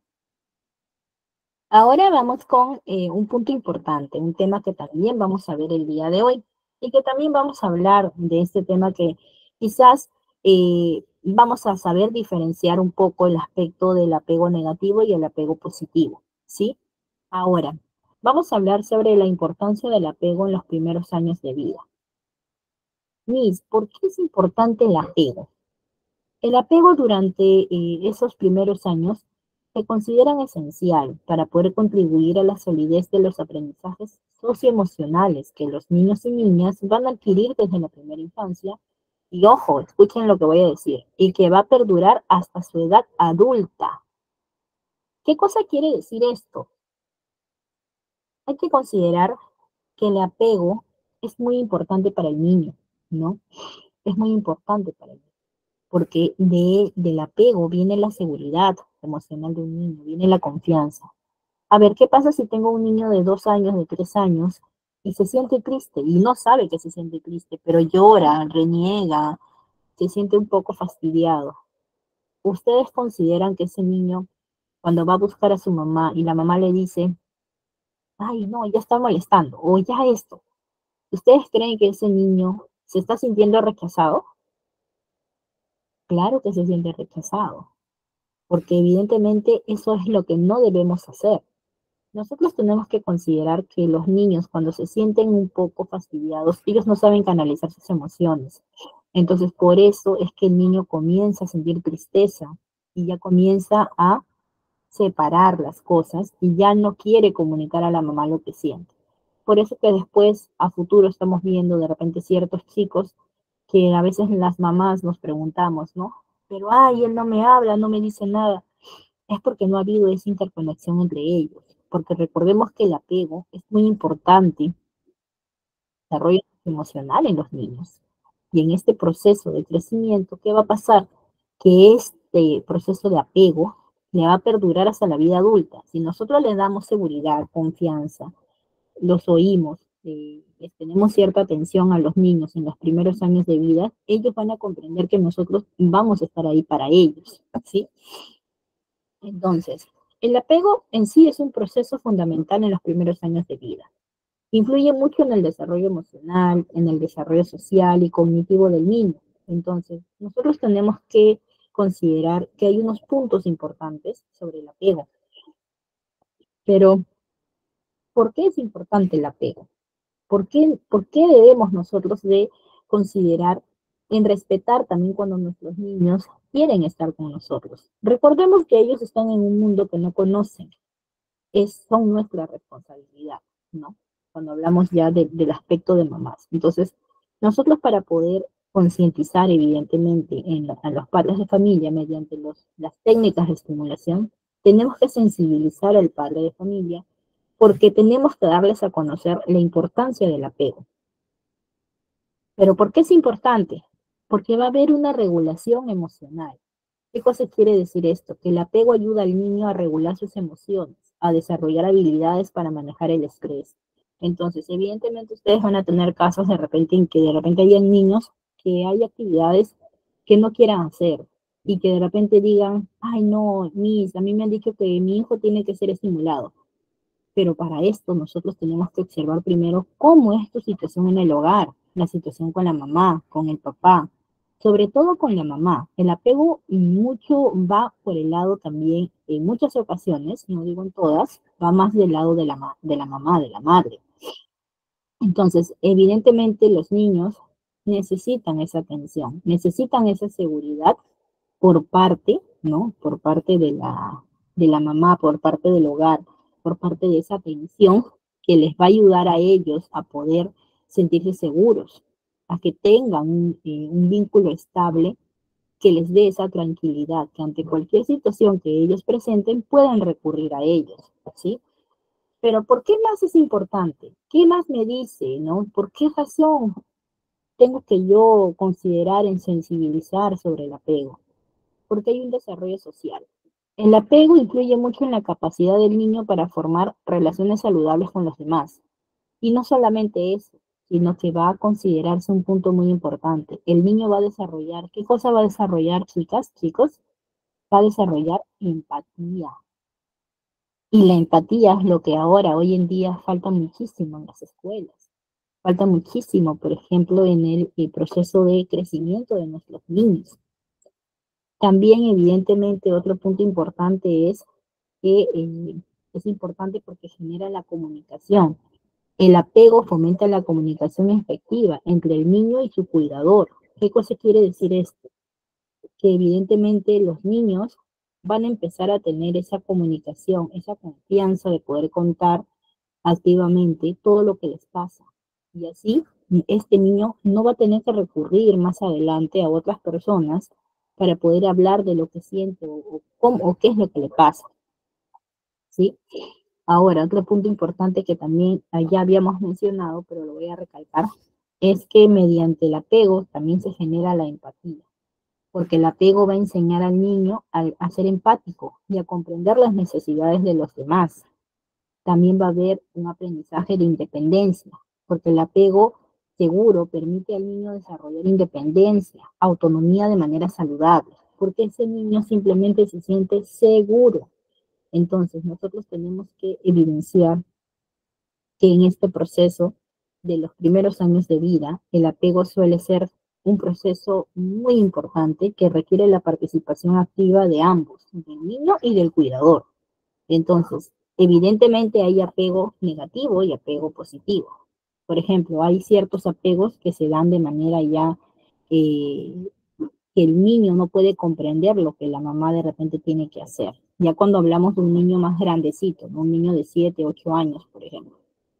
Ahora vamos con un punto importante, un tema que también vamos a ver el día de hoy y que también vamos a hablar de este tema que quizás vamos a saber diferenciar un poco el aspecto del apego negativo y el apego positivo, ¿sí? Ahora, vamos a hablar sobre la importancia del apego en los primeros años de vida. Miss, ¿por qué es importante el apego? El apego durante esos primeros años se consideran esencial para poder contribuir a la solidez de los aprendizajes socioemocionales que los niños y niñas van a adquirir desde la primera infancia. Y ojo, escuchen lo que voy a decir, y que va a perdurar hasta su edad adulta. ¿Qué cosa quiere decir esto? Hay que considerar que el apego es muy importante para el niño, ¿no? Es muy importante para el niño, porque del apego viene la seguridad emocional de un niño, viene la confianza. A ver, ¿qué pasa si tengo un niño de 2 años, de 3 años, y se siente triste y no sabe que se siente triste, pero llora, reniega, se siente un poco fastidiado? ¿Ustedes consideran que ese niño, cuando va a buscar a su mamá y la mamá le dice, ay, no, ya está molestando, o ya esto, ¿ustedes creen que ese niño se está sintiendo rechazado? Claro que se siente rechazado, porque evidentemente eso es lo que no debemos hacer. Nosotros tenemos que considerar que los niños cuando se sienten un poco fastidiados, ellos no saben canalizar sus emociones. Entonces, por eso es que el niño comienza a sentir tristeza y ya comienza a separar las cosas y ya no quiere comunicar a la mamá lo que siente. Por eso que después, a futuro, estamos viendo de repente ciertos chicos que a veces las mamás nos preguntamos, ¿no? Pero, ay, él no me habla, no me dice nada. Es porque no ha habido esa interconexión entre ellos. Porque recordemos que el apego es muy importante en el desarrollo emocional en los niños. Y en este proceso de crecimiento, ¿qué va a pasar? Que este proceso de apego le va a perdurar hasta la vida adulta. Si nosotros le damos seguridad, confianza, los oímos, les tenemos cierta atención a los niños en los primeros años de vida, ellos van a comprender que nosotros vamos a estar ahí para ellos, ¿sí? Entonces, el apego en sí es un proceso fundamental en los primeros años de vida. Influye mucho en el desarrollo emocional, en el desarrollo social y cognitivo del niño. Entonces, nosotros tenemos que considerar que hay unos puntos importantes sobre el apego. Pero, ¿por qué es importante el apego? ¿Por qué debemos nosotros de considerar en respetar también cuando nuestros niños quieren estar con nosotros? Recordemos que ellos están en un mundo que no conocen, son nuestra responsabilidad, ¿no? Cuando hablamos ya del aspecto de mamás. Entonces, nosotros para poder concientizar evidentemente a los padres de familia mediante las técnicas de estimulación, tenemos que sensibilizar al padre de familia porque tenemos que darles a conocer la importancia del apego. ¿Pero por qué es importante? Porque va a haber una regulación emocional. ¿Qué cosa quiere decir esto? Que el apego ayuda al niño a regular sus emociones, a desarrollar habilidades para manejar el estrés. Entonces, evidentemente ustedes van a tener casos de repente en que de repente hayan niños que hay actividades que no quieran hacer y que de repente digan, ay no, a mí me han dicho que mi hijo tiene que ser estimulado. Pero para esto nosotros tenemos que observar primero cómo es tu situación en el hogar, la situación con la mamá, con el papá, sobre todo con la mamá. El apego mucho va por el lado también, en muchas ocasiones, no digo en todas, va más del lado de la mamá, de la madre. Entonces, evidentemente los niños necesitan esa atención, necesitan esa seguridad por parte, ¿no? Por parte de la mamá, por parte del hogar, por parte de esa atención que les va a ayudar a ellos a poder sentirse seguros, a que tengan un vínculo estable que les dé esa tranquilidad, que ante cualquier situación que ellos presenten puedan recurrir a ellos, ¿sí? Pero ¿por qué más es importante? ¿Qué más me dice, no? ¿Por qué razón tengo que yo considerar en sensibilizar sobre el apego? Porque hay un desarrollo social. El apego influye mucho en la capacidad del niño para formar relaciones saludables con los demás. Y no solamente eso, sino que va a considerarse un punto muy importante. El niño va a desarrollar, ¿qué cosa va a desarrollar, chicas, chicos? Va a desarrollar empatía. Y la empatía es lo que ahora, hoy en día, falta muchísimo en las escuelas. Falta muchísimo, por ejemplo, en el proceso de crecimiento de nuestros niños. También, evidentemente, otro punto importante es que es importante porque genera la comunicación. El apego fomenta la comunicación efectiva entre el niño y su cuidador. ¿Qué cosa quiere decir esto? Que evidentemente los niños van a empezar a tener esa comunicación, esa confianza de poder contar activamente todo lo que les pasa. Y así este niño no va a tener que recurrir más adelante a otras personas para poder hablar de lo que siente o qué es lo que le pasa. ¿Sí? Ahora, otro punto importante que también ya habíamos mencionado, pero lo voy a recalcar, es que mediante el apego también se genera la empatía, porque el apego va a enseñar al niño a ser empático y a comprender las necesidades de los demás. También va a haber un aprendizaje de independencia, porque el apego seguro permite al niño desarrollar independencia, autonomía de manera saludable, porque ese niño simplemente se siente seguro. Entonces, nosotros tenemos que evidenciar que en este proceso de los primeros años de vida, el apego suele ser un proceso muy importante que requiere la participación activa de ambos, del niño y del cuidador. Entonces, evidentemente hay apego negativo y apego positivo. Por ejemplo, hay ciertos apegos que se dan de manera ya eh, que el niño no puede comprender lo que la mamá de repente tiene que hacer. Ya cuando hablamos de un niño más grandecito, ¿no? Un niño de 7, 8 años, por ejemplo.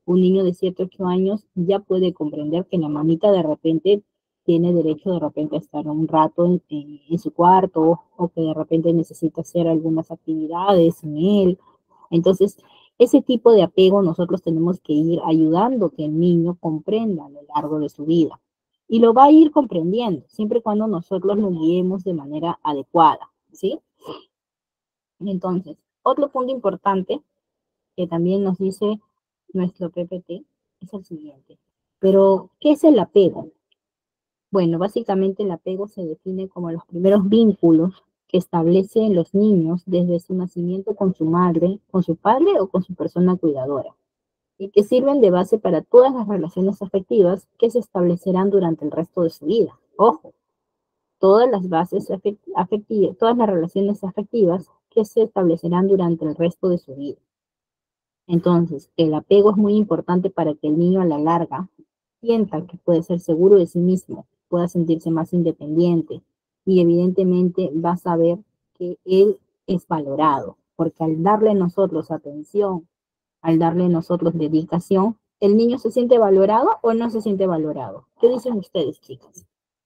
Un niño de 7, 8 años ya puede comprender que la mamita de repente tiene derecho de repente a estar un rato en su cuarto, o que de repente necesita hacer algunas actividades sin él. Entonces, ese tipo de apego nosotros tenemos que ir ayudando que el niño comprenda a lo largo de su vida. Y lo va a ir comprendiendo, siempre y cuando nosotros lo guiemos de manera adecuada, ¿sí? Entonces, otro punto importante que también nos dice nuestro PPT es el siguiente. Pero, ¿qué es el apego? Bueno, básicamente el apego se define como los primeros vínculos que establecen los niños desde su nacimiento con su madre, con su padre o con su persona cuidadora, y que sirven de base para todas las relaciones afectivas que se establecerán durante el resto de su vida. Ojo, todas las bases afectivas, todas las relaciones afectivas que se establecerán durante el resto de su vida. Entonces, el apego es muy importante para que el niño a la larga sienta que puede ser seguro de sí mismo, pueda sentirse más independiente y evidentemente va a saber que él es valorado, porque al darle nosotros atención, al darle nosotros dedicación, ¿el niño se siente valorado o no se siente valorado? ¿Qué dicen ustedes, chicas?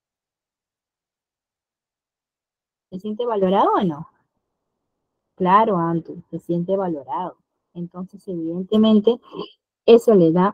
¿Se siente valorado o no? Claro, Antu, se siente valorado. Entonces, evidentemente, eso le da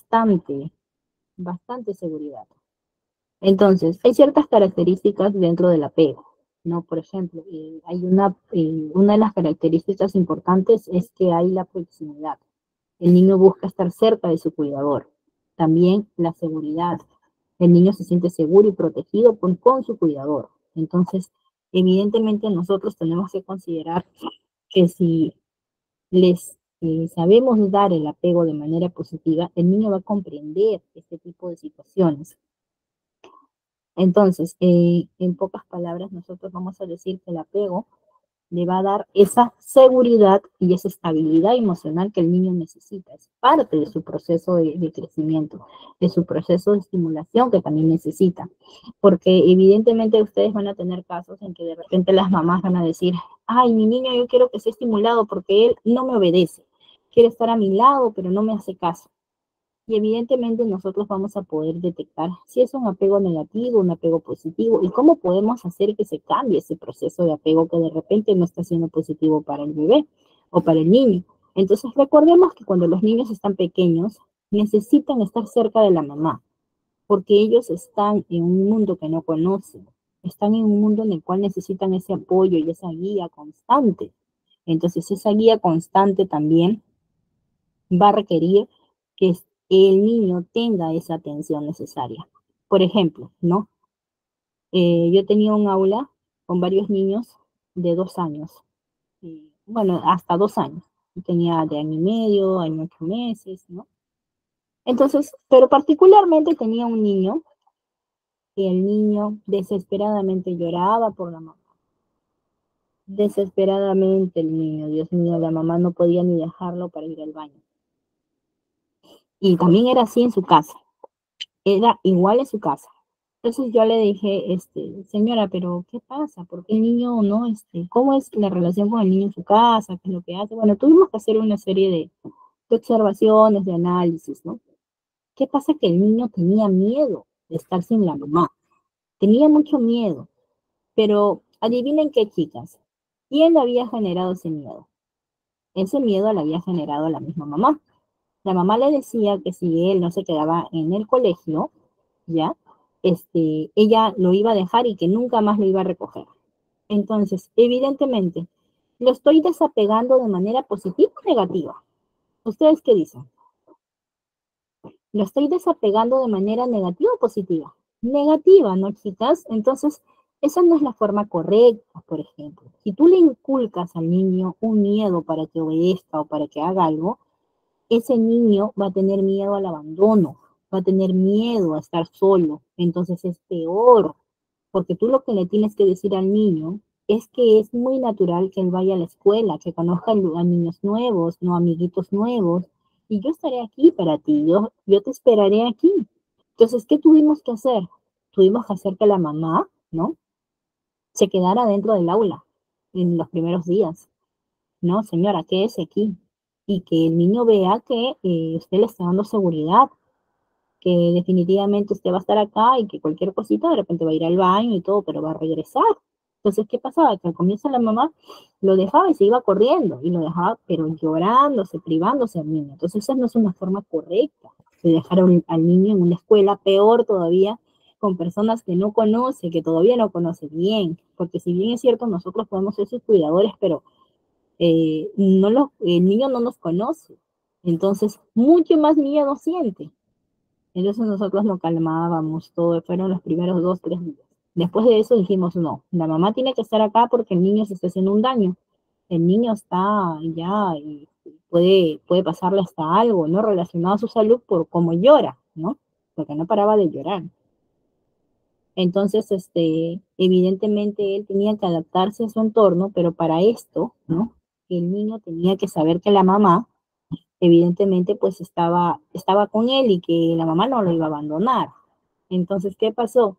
bastante seguridad. Entonces, hay ciertas características dentro del apego, ¿no? Por ejemplo, una de las características importantes es que hay la proximidad. El niño busca estar cerca de su cuidador. También la seguridad. El niño se siente seguro y protegido con su cuidador. Entonces, evidentemente nosotros tenemos que considerar que si les sabemos dar el apego de manera positiva, el niño va a comprender este tipo de situaciones. Entonces, en pocas palabras, nosotros vamos a decir que el apego le va a dar esa seguridad y esa estabilidad emocional que el niño necesita. Es parte de su proceso de crecimiento, de su proceso de estimulación que también necesita. Porque evidentemente ustedes van a tener casos en que de repente las mamás van a decir, ay, mi niño yo quiero que sea estimulado porque él no me obedece. Quiere estar a mi lado, pero no me hace caso. Y evidentemente nosotros vamos a poder detectar si es un apego negativo, un apego positivo, y cómo podemos hacer que se cambie ese proceso de apego que de repente no está siendo positivo para el bebé o para el niño. Entonces recordemos que cuando los niños están pequeños, necesitan estar cerca de la mamá, porque ellos están en un mundo que no conocen, están en un mundo en el cual necesitan ese apoyo y esa guía constante. Entonces esa guía constante también va a requerir que el niño tenga esa atención necesaria. Por ejemplo, ¿no? Yo tenía un aula con varios niños de 2 años, bueno, hasta 2 años. Tenía de año y medio, año 8 meses, ¿no? Entonces, pero particularmente tenía un niño y el niño desesperadamente lloraba por la mamá. Desesperadamente el niño, Dios mío, la mamá no podía ni dejarlo para ir al baño. Y también era así en su casa, era igual en su casa. Entonces yo le dije, señora, pero ¿qué pasa? ¿Por qué el niño no, cómo es la relación con el niño en su casa? ¿Qué es lo que hace? Bueno, tuvimos que hacer una serie de observaciones, de análisis, ¿no? ¿Qué pasa? Que el niño tenía miedo de estar sin la mamá. Tenía mucho miedo, pero adivinen qué, chicas. ¿Quién le había generado ese miedo? Ese miedo le había generado la misma mamá. La mamá le decía que si él no se quedaba en el colegio, ¿ya? Ella lo iba a dejar y que nunca más lo iba a recoger. Entonces, evidentemente, lo estoy desapegando de manera positiva o negativa. ¿Ustedes qué dicen? ¿Lo estoy desapegando de manera negativa o positiva? Negativa, ¿no, chicas? Entonces, esa no es la forma correcta, por ejemplo. Si tú le inculcas al niño un miedo para que obedezca o para que haga algo, ese niño va a tener miedo al abandono, va a tener miedo a estar solo, entonces es peor, porque tú lo que le tienes que decir al niño es que es muy natural que él vaya a la escuela, que conozca a niños nuevos, no amiguitos nuevos, y yo estaré aquí para ti, yo te esperaré aquí. Entonces, ¿qué tuvimos que hacer? Tuvimos que hacer que la mamá, ¿no? Se quedara dentro del aula en los primeros días. No, señora, quédese aquí. y que el niño vea que usted le está dando seguridad, que definitivamente usted va a estar acá y que cualquier cosita de repente va a ir al baño y todo, pero va a regresar. Entonces, ¿qué pasaba? Que al comienzo la mamá lo dejaba y se iba corriendo y lo dejaba, pero llorándose, privándose al niño. Entonces, esa no es una forma correcta de dejar al niño en una escuela, peor todavía, con personas que no conoce, que todavía no conoce bien, porque si bien es cierto, nosotros podemos ser sus cuidadores, pero el niño no nos conoce. Entonces, mucho más miedo siente. Entonces nosotros lo calmábamos todo, fueron los primeros 2, 3 días. Después de eso dijimos, no, la mamá tiene que estar acá porque el niño se está haciendo un daño. El niño está ya y puede pasarle hasta algo, ¿no? Relacionado a su salud por cómo llora, ¿no? Porque no paraba de llorar. Entonces, evidentemente él tenía que adaptarse a su entorno, pero para esto, ¿no? El niño tenía que saber que la mamá, evidentemente, pues estaba con él y que la mamá no lo iba a abandonar. Entonces, ¿qué pasó?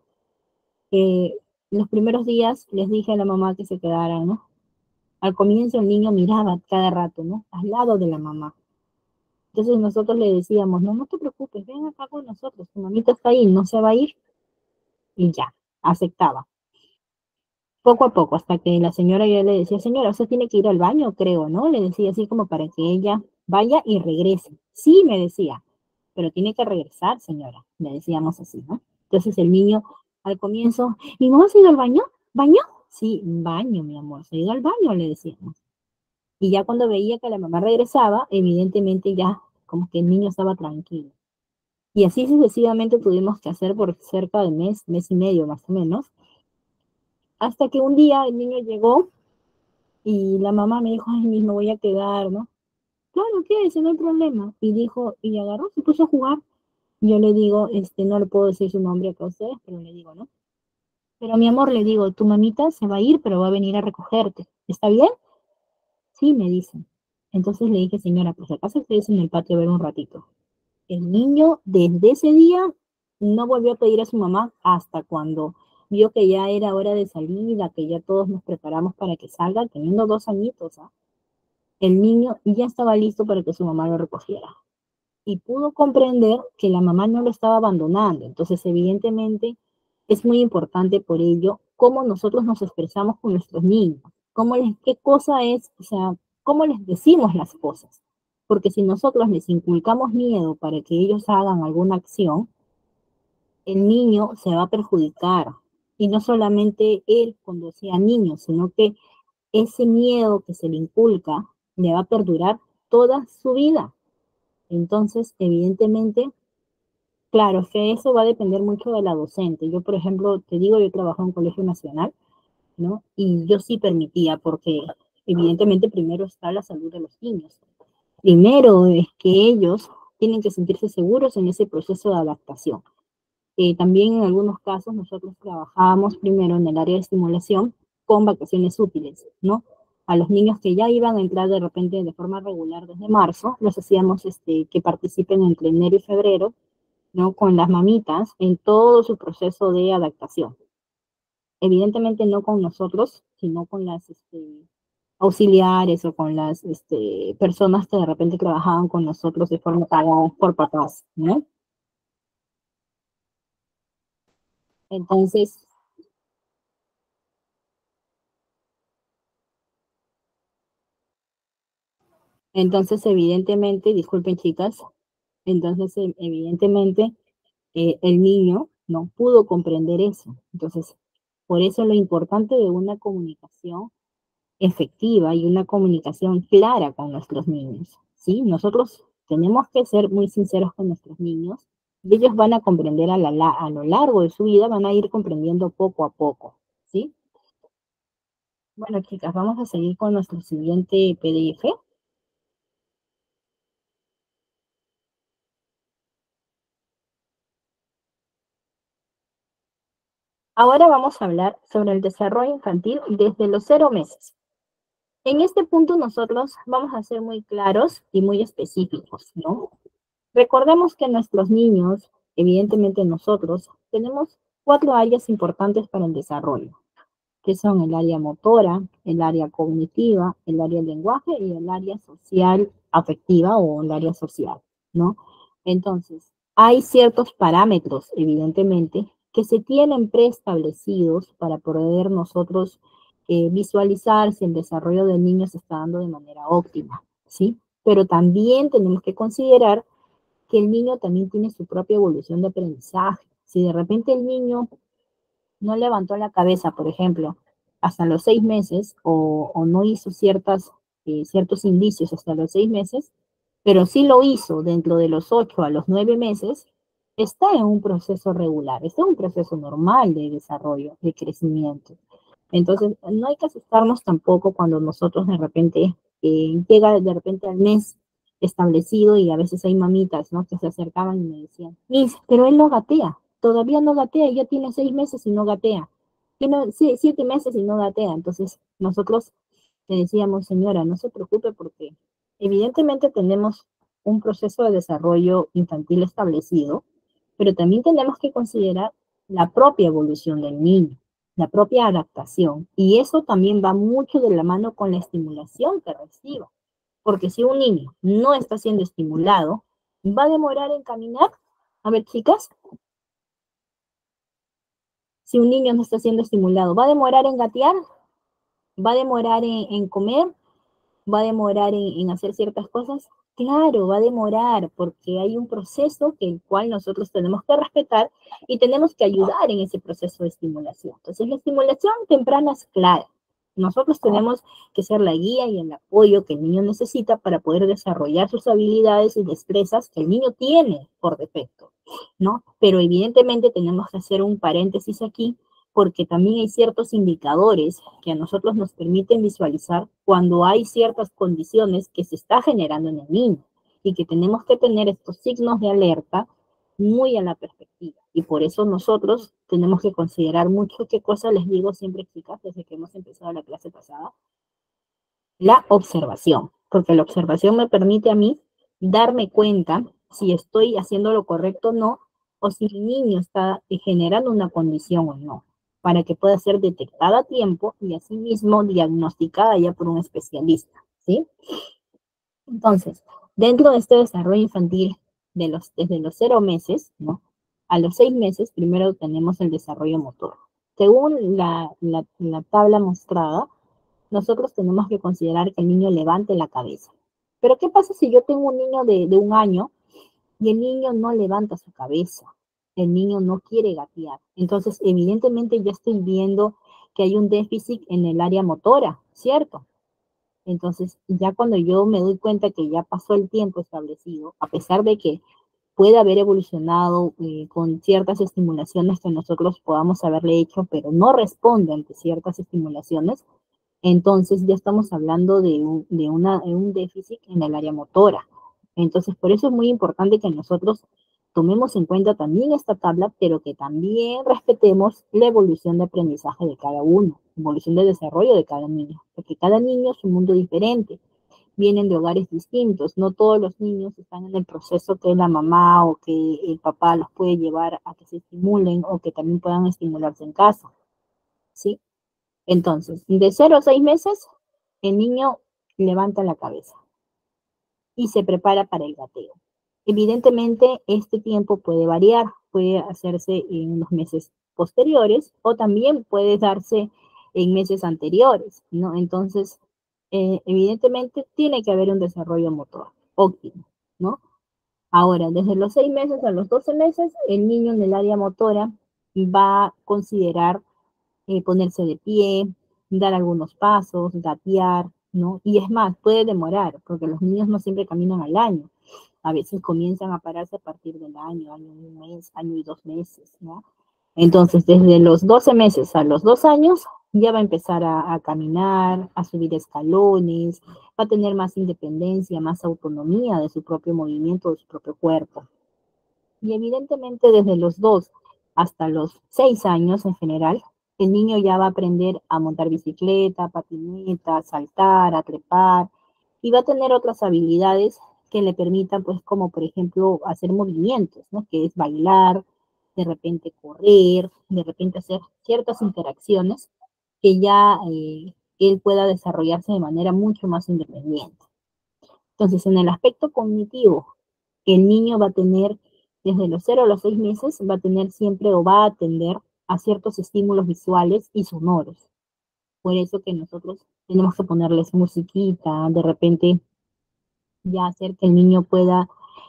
Que los primeros días les dije a la mamá que se quedaran, ¿no? Al comienzo el niño miraba cada rato, ¿no? Al lado de la mamá. Entonces nosotros le decíamos, no, no te preocupes, ven acá con nosotros, tu mamita está ahí, no se va a ir, y ya, aceptaba. Poco a poco, hasta que la señora yo le decía, señora, usted tiene que ir al baño, creo, ¿no? Le decía así como para que ella vaya y regrese. Sí, me decía, pero tiene que regresar, señora, le decíamos así, ¿no? Entonces el niño al comienzo, ¿y no has ido al baño? ¿Baño? Sí, baño, mi amor, se ha ido al baño, le decíamos. Y ya cuando veía que la mamá regresaba, evidentemente ya como que el niño estaba tranquilo. Y así sucesivamente tuvimos que hacer por cerca de mes, mes y medio más o menos, hasta que un día el niño llegó y la mamá me dijo, ay, me voy a quedar, ¿no? Claro, quédese, no hay problema. Y dijo, y agarró, se puso a jugar. Yo le digo, no le puedo decir su nombre acá a ustedes, pero le digo, ¿no? Pero mi amor, le digo, tu mamita se va a ir, pero va a venir a recogerte. ¿Está bien? Sí, me dicen. Entonces le dije, señora, pues acaso ustedes en el patio a ver un ratito. El niño desde ese día no volvió a pedir a su mamá hasta cuando vio que ya era hora de salida, que ya todos nos preparamos para que salga, teniendo 2 añitos, ¿ah? El niño ya estaba listo para que su mamá lo recogiera y pudo comprender que la mamá no lo estaba abandonando. Entonces, evidentemente, es muy importante por ello cómo nosotros nos expresamos con nuestros niños, qué cosa es, o sea, cómo les decimos las cosas. Porque si nosotros les inculcamos miedo para que ellos hagan alguna acción, el niño se va a perjudicar. Y no solamente él cuando sea niño, sino que ese miedo que se le inculca le va a perdurar toda su vida. Entonces, evidentemente, claro, es que eso va a depender mucho de la docente. Yo, por ejemplo, te digo, yo trabajo en un colegio nacional, ¿no? Y yo sí permitía, porque evidentemente primero está la salud de los niños. Primero es que ellos tienen que sentirse seguros en ese proceso de adaptación. También en algunos casos nosotros trabajábamos primero en el área de estimulación con vacaciones útiles, ¿no? A los niños que ya iban a entrar de repente de forma regular desde marzo, los hacíamos que participen entre enero y febrero, ¿no? Con las mamitas en todo su proceso de adaptación. Evidentemente no con nosotros, sino con las auxiliares o con las personas que de repente trabajaban con nosotros de forma pagada por papás, ¿no? Entonces, entonces evidentemente, disculpen chicas, entonces evidentemente el niño no pudo comprender eso. Entonces, por eso lo importante de una comunicación efectiva y una comunicación clara con nuestros niños, ¿sí? Nosotros tenemos que ser muy sinceros con nuestros niños y ellos van a comprender a lo largo de su vida, van a ir comprendiendo poco a poco, ¿sí? Bueno, chicas, vamos a seguir con nuestro siguiente PDF. Ahora vamos a hablar sobre el desarrollo infantil desde los 0 meses. En este punto nosotros vamos a ser muy claros y muy específicos, ¿no? Recordemos que nuestros niños, evidentemente nosotros, tenemos 4 áreas importantes para el desarrollo. que son el área motora, el área cognitiva, el área del lenguaje y el área social afectiva o el área social, ¿no? Entonces, hay ciertos parámetros, evidentemente, que se tienen preestablecidos para poder nosotros visualizar si el desarrollo del niño se está dando de manera óptima, ¿sí? Pero también tenemos que considerar que el niño también tiene su propia evolución de aprendizaje. Si de repente el niño no levantó la cabeza, por ejemplo, hasta los 6 meses o no hizo ciertos indicios hasta los 6 meses, pero sí lo hizo dentro de los 8 a los 9 meses, está en un proceso regular, está en un proceso normal de desarrollo, de crecimiento. Entonces, no hay que asustarnos tampoco cuando nosotros de repente llega de repente al mes establecido y a veces hay mamitas, ¿no? Que se acercaban y me decían, Miss, pero él no gatea, todavía no gatea, ya tiene 6 meses y no gatea, tiene 7 meses y no gatea. Entonces, nosotros le decíamos, señora, no se preocupe porque evidentemente tenemos un proceso de desarrollo infantil establecido, pero también tenemos que considerar la propia evolución del niño, la propia adaptación. Y eso también va mucho de la mano con la estimulación que reciba. Porque si un niño no está siendo estimulado, va a demorar en caminar. A ver, chicas, si un niño no está siendo estimulado, va a demorar en gatear, va a demorar en comer, va a demorar en hacer ciertas cosas. Claro, va a demorar porque hay un proceso que el cual nosotros tenemos que respetar y tenemos que ayudar en ese proceso de estimulación. Entonces, la estimulación temprana es clara. Nosotros tenemos que ser la guía y el apoyo que el niño necesita para poder desarrollar sus habilidades y destrezas que el niño tiene por defecto, ¿no? Pero evidentemente tenemos que hacer un paréntesis aquí porque también hay ciertos indicadores que a nosotros nos permiten visualizar cuando hay ciertas condiciones que se está generando en el niño y que tenemos que tener estos signos de alerta muy a la perspectiva. Y por eso nosotros tenemos que considerar mucho qué cosas les digo siempre, chicas, desde que hemos empezado la clase pasada, la observación, porque la observación me permite a mí darme cuenta si estoy haciendo lo correcto o no, o si el niño está generando una condición o no, para que pueda ser detectada a tiempo y asimismo diagnosticada ya por un especialista, ¿sí? Entonces, dentro de este desarrollo infantil desde los 0 meses, ¿no? A los 6 meses, primero tenemos el desarrollo motor. Según la tabla mostrada, nosotros tenemos que considerar que el niño levante la cabeza. Pero ¿qué pasa si yo tengo un niño de 1 año y el niño no levanta su cabeza? El niño no quiere gatear. Entonces, evidentemente ya estoy viendo que hay un déficit en el área motora, ¿cierto? Entonces, ya cuando yo me doy cuenta que ya pasó el tiempo establecido, a pesar de que puede haber evolucionado con ciertas estimulaciones que nosotros podamos haberle hecho, pero no responde ante ciertas estimulaciones, entonces ya estamos hablando de un déficit en el área motora. Entonces, por eso es muy importante que nosotros tomemos en cuenta también esta tabla, pero que también respetemos la evolución de aprendizaje de cada uno, evolución de desarrollo de cada niño, porque cada niño es un mundo diferente, vienen de hogares distintos, no todos los niños están en el proceso que la mamá o que el papá los puede llevar a que se estimulen o que también puedan estimularse en casa, ¿sí? Entonces, de 0 a 6 meses, el niño levanta la cabeza y se prepara para el gateo. Evidentemente, este tiempo puede variar, puede hacerse en los meses posteriores o también puede darse en meses anteriores, ¿no? Entonces, evidentemente, tiene que haber un desarrollo motor óptimo, ¿no? Ahora, desde los 6 meses a los 12 meses, el niño en el área motora va a considerar ponerse de pie, dar algunos pasos, gatear, ¿no? Y es más, puede demorar, porque los niños no siempre caminan al año. A veces comienzan a pararse a partir del año y un mes, año y 2 meses, ¿no? Entonces, desde los 12 meses a los 2 años, ya va a empezar a caminar, a subir escalones, va a tener más independencia, más autonomía de su propio movimiento, de su propio cuerpo. Y evidentemente desde los 2 hasta los 6 años en general, el niño ya va a aprender a montar bicicleta, patineta, a saltar, a trepar, y va a tener otras habilidades que le permitan, pues, como por ejemplo, hacer movimientos, ¿no? Que es bailar, de repente correr, de repente hacer ciertas interacciones que ya él pueda desarrollarse de manera mucho más independiente. Entonces, en el aspecto cognitivo, el niño va a tener, desde los 0 a los 6 meses, va a tener siempre o va a atender a ciertos estímulos visuales y sonoros. Por eso que nosotros tenemos que ponerles musiquita, de repente ya hacer que el niño pueda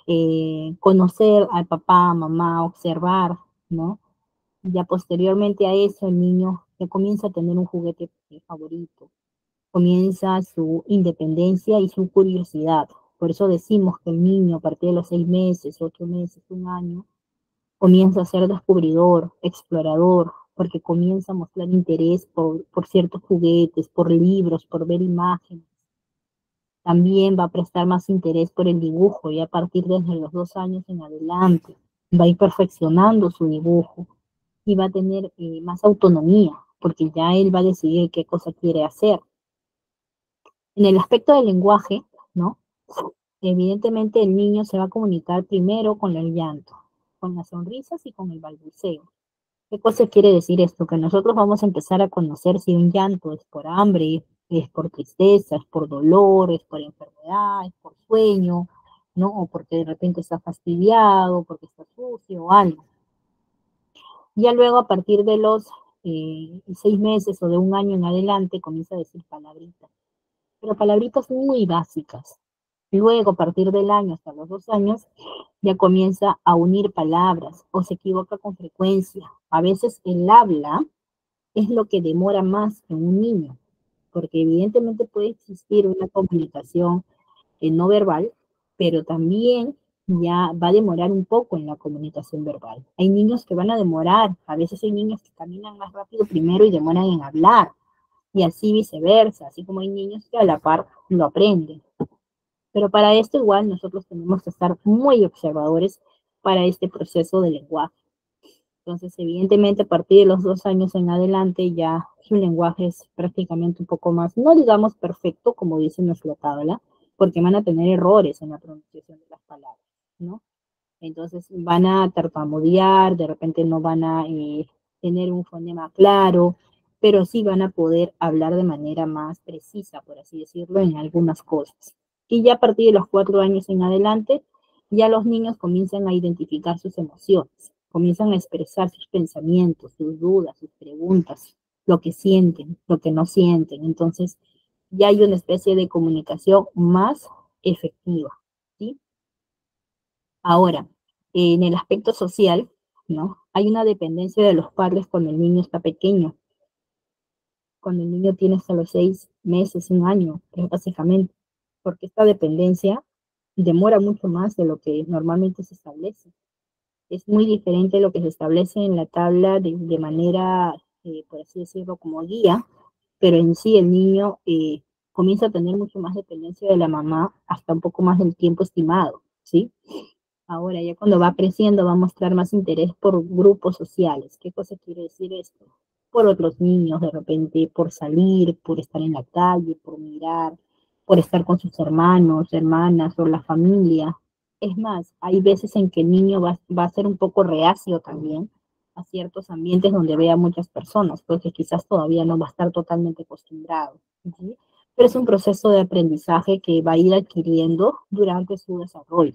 conocer al papá, mamá, observar, ¿no? Ya posteriormente a eso el niño ya comienza a tener un juguete favorito, comienza su independencia y su curiosidad. Por eso decimos que el niño a partir de los 6 meses, 8 meses, un año, comienza a ser descubridor, explorador, porque comienza a mostrar interés por ciertos juguetes, por libros, por ver imágenes. También va a prestar más interés por el dibujo y a partir desde los 2 años en adelante va a ir perfeccionando su dibujo y va a tener más autonomía, porque ya él va a decidir qué cosa quiere hacer. En el aspecto del lenguaje, ¿no? Evidentemente el niño se va a comunicar primero con el llanto, con las sonrisas y con el balbuceo. ¿Qué cosa quiere decir esto? Que nosotros vamos a empezar a conocer si un llanto es por hambre, es por tristeza, es por dolor, es por enfermedad, es por sueño, ¿no? O porque de repente está fastidiado, porque está sucio o algo. Ya luego a partir de los 6 meses o de un año en adelante comienza a decir palabritas, pero palabritas muy básicas. Luego, a partir del año hasta los 2 años, ya comienza a unir palabras o se equivoca con frecuencia. A veces el habla es lo que demora más en un niño, porque evidentemente puede existir una comunicación no verbal, pero también ya va a demorar un poco en la comunicación verbal. Hay niños que van a demorar, a veces hay niños que caminan más rápido primero y demoran en hablar, y así viceversa, así como hay niños que a la par lo aprenden. Pero para esto igual nosotros tenemos que estar muy observadores para este proceso de lenguaje. Entonces, evidentemente, a partir de los 2 años en adelante, ya su lenguaje es prácticamente un poco más, no digamos perfecto, como dice nuestra tabla, porque van a tener errores en la pronunciación de las palabras, ¿no? Entonces, van a tartamudear, de repente no van a tener un fonema claro, pero sí van a poder hablar de manera más precisa, por así decirlo, en algunas cosas. Y ya a partir de los 4 años en adelante, ya los niños comienzan a identificar sus emociones, comienzan a expresar sus pensamientos, sus dudas, sus preguntas, lo que sienten, lo que no sienten. Entonces, ya hay una especie de comunicación más efectiva, ¿sí? Ahora, en el aspecto social, ¿no? Hay una dependencia de los padres cuando el niño está pequeño, cuando el niño tiene hasta los 6 meses, un año, básicamente, porque esta dependencia demora mucho más de lo que normalmente se establece. Es muy diferente lo que se establece en la tabla de manera, por así decirlo, como guía, pero en sí el niño comienza a tener mucho más dependencia de la mamá hasta un poco más del tiempo estimado, ¿sí? Ahora, ya cuando va creciendo, va a mostrar más interés por grupos sociales. ¿Qué cosa quiere decir esto? Por otros niños, de repente, por salir, por estar en la calle, por mirar, por estar con sus hermanos, hermanas o la familia. Es más, hay veces en que el niño va a ser un poco reacio también a ciertos ambientes donde vea muchas personas, porque quizás todavía no va a estar totalmente acostumbrado. ¿Sí? Pero es un proceso de aprendizaje que va a ir adquiriendo durante su desarrollo.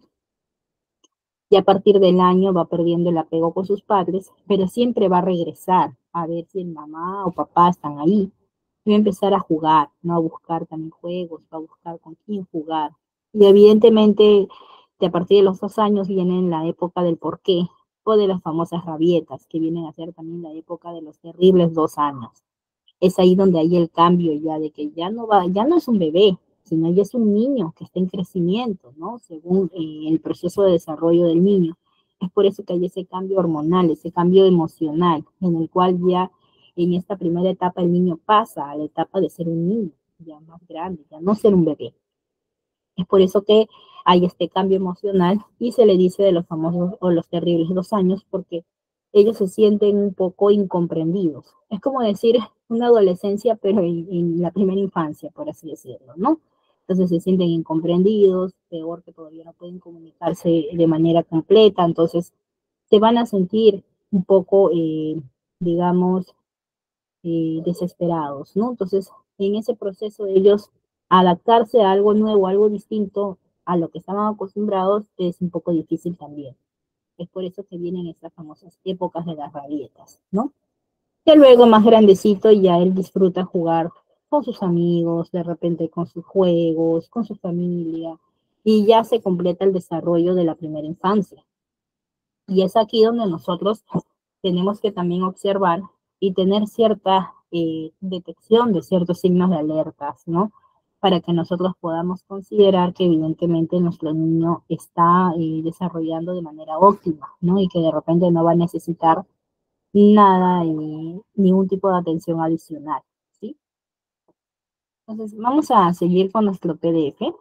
Y a partir del año va perdiendo el apego con sus padres, pero siempre va a regresar a ver si el mamá o papá están ahí. Y va a empezar a jugar, ¿no? A buscar también juegos, va a buscar con quién jugar. Y evidentemente, de a partir de los 2 años viene la época del porqué, o de las famosas rabietas, que vienen a ser también la época de los terribles 2 años. Es ahí donde hay el cambio ya de que ya no es un bebé, sino ya es un niño que está en crecimiento, ¿no? Según el proceso de desarrollo del niño. Es por eso que hay ese cambio hormonal, ese cambio emocional, en el cual ya en esta primera etapa el niño pasa a la etapa de ser un niño, ya más grande, ya no ser un bebé. Es por eso que hay este cambio emocional y se le dice de los famosos o los terribles 2 años porque ellos se sienten un poco incomprendidos. Es como decir una adolescencia, pero en la primera infancia, por así decirlo, ¿no? Entonces se sienten incomprendidos, peor que todavía no pueden comunicarse de manera completa, entonces se van a sentir un poco, digamos, desesperados, ¿no? Entonces, en ese proceso de ellos adaptarse a algo nuevo, algo distinto a lo que estaban acostumbrados, es un poco difícil también. Es por eso que vienen estas famosas épocas de las rabietas, ¿no? Que luego más grandecito ya él disfruta jugar con sus amigos, de repente con sus juegos, con su familia, y ya se completa el desarrollo de la primera infancia. Y es aquí donde nosotros tenemos que también observar y tener cierta detección de ciertos signos de alertas, ¿no? Para que nosotros podamos considerar que evidentemente nuestro niño está desarrollando de manera óptima, ¿no? Y que de repente no va a necesitar nada, ningún tipo de atención adicional, ¿sí? Entonces, vamos a seguir con nuestro PDF.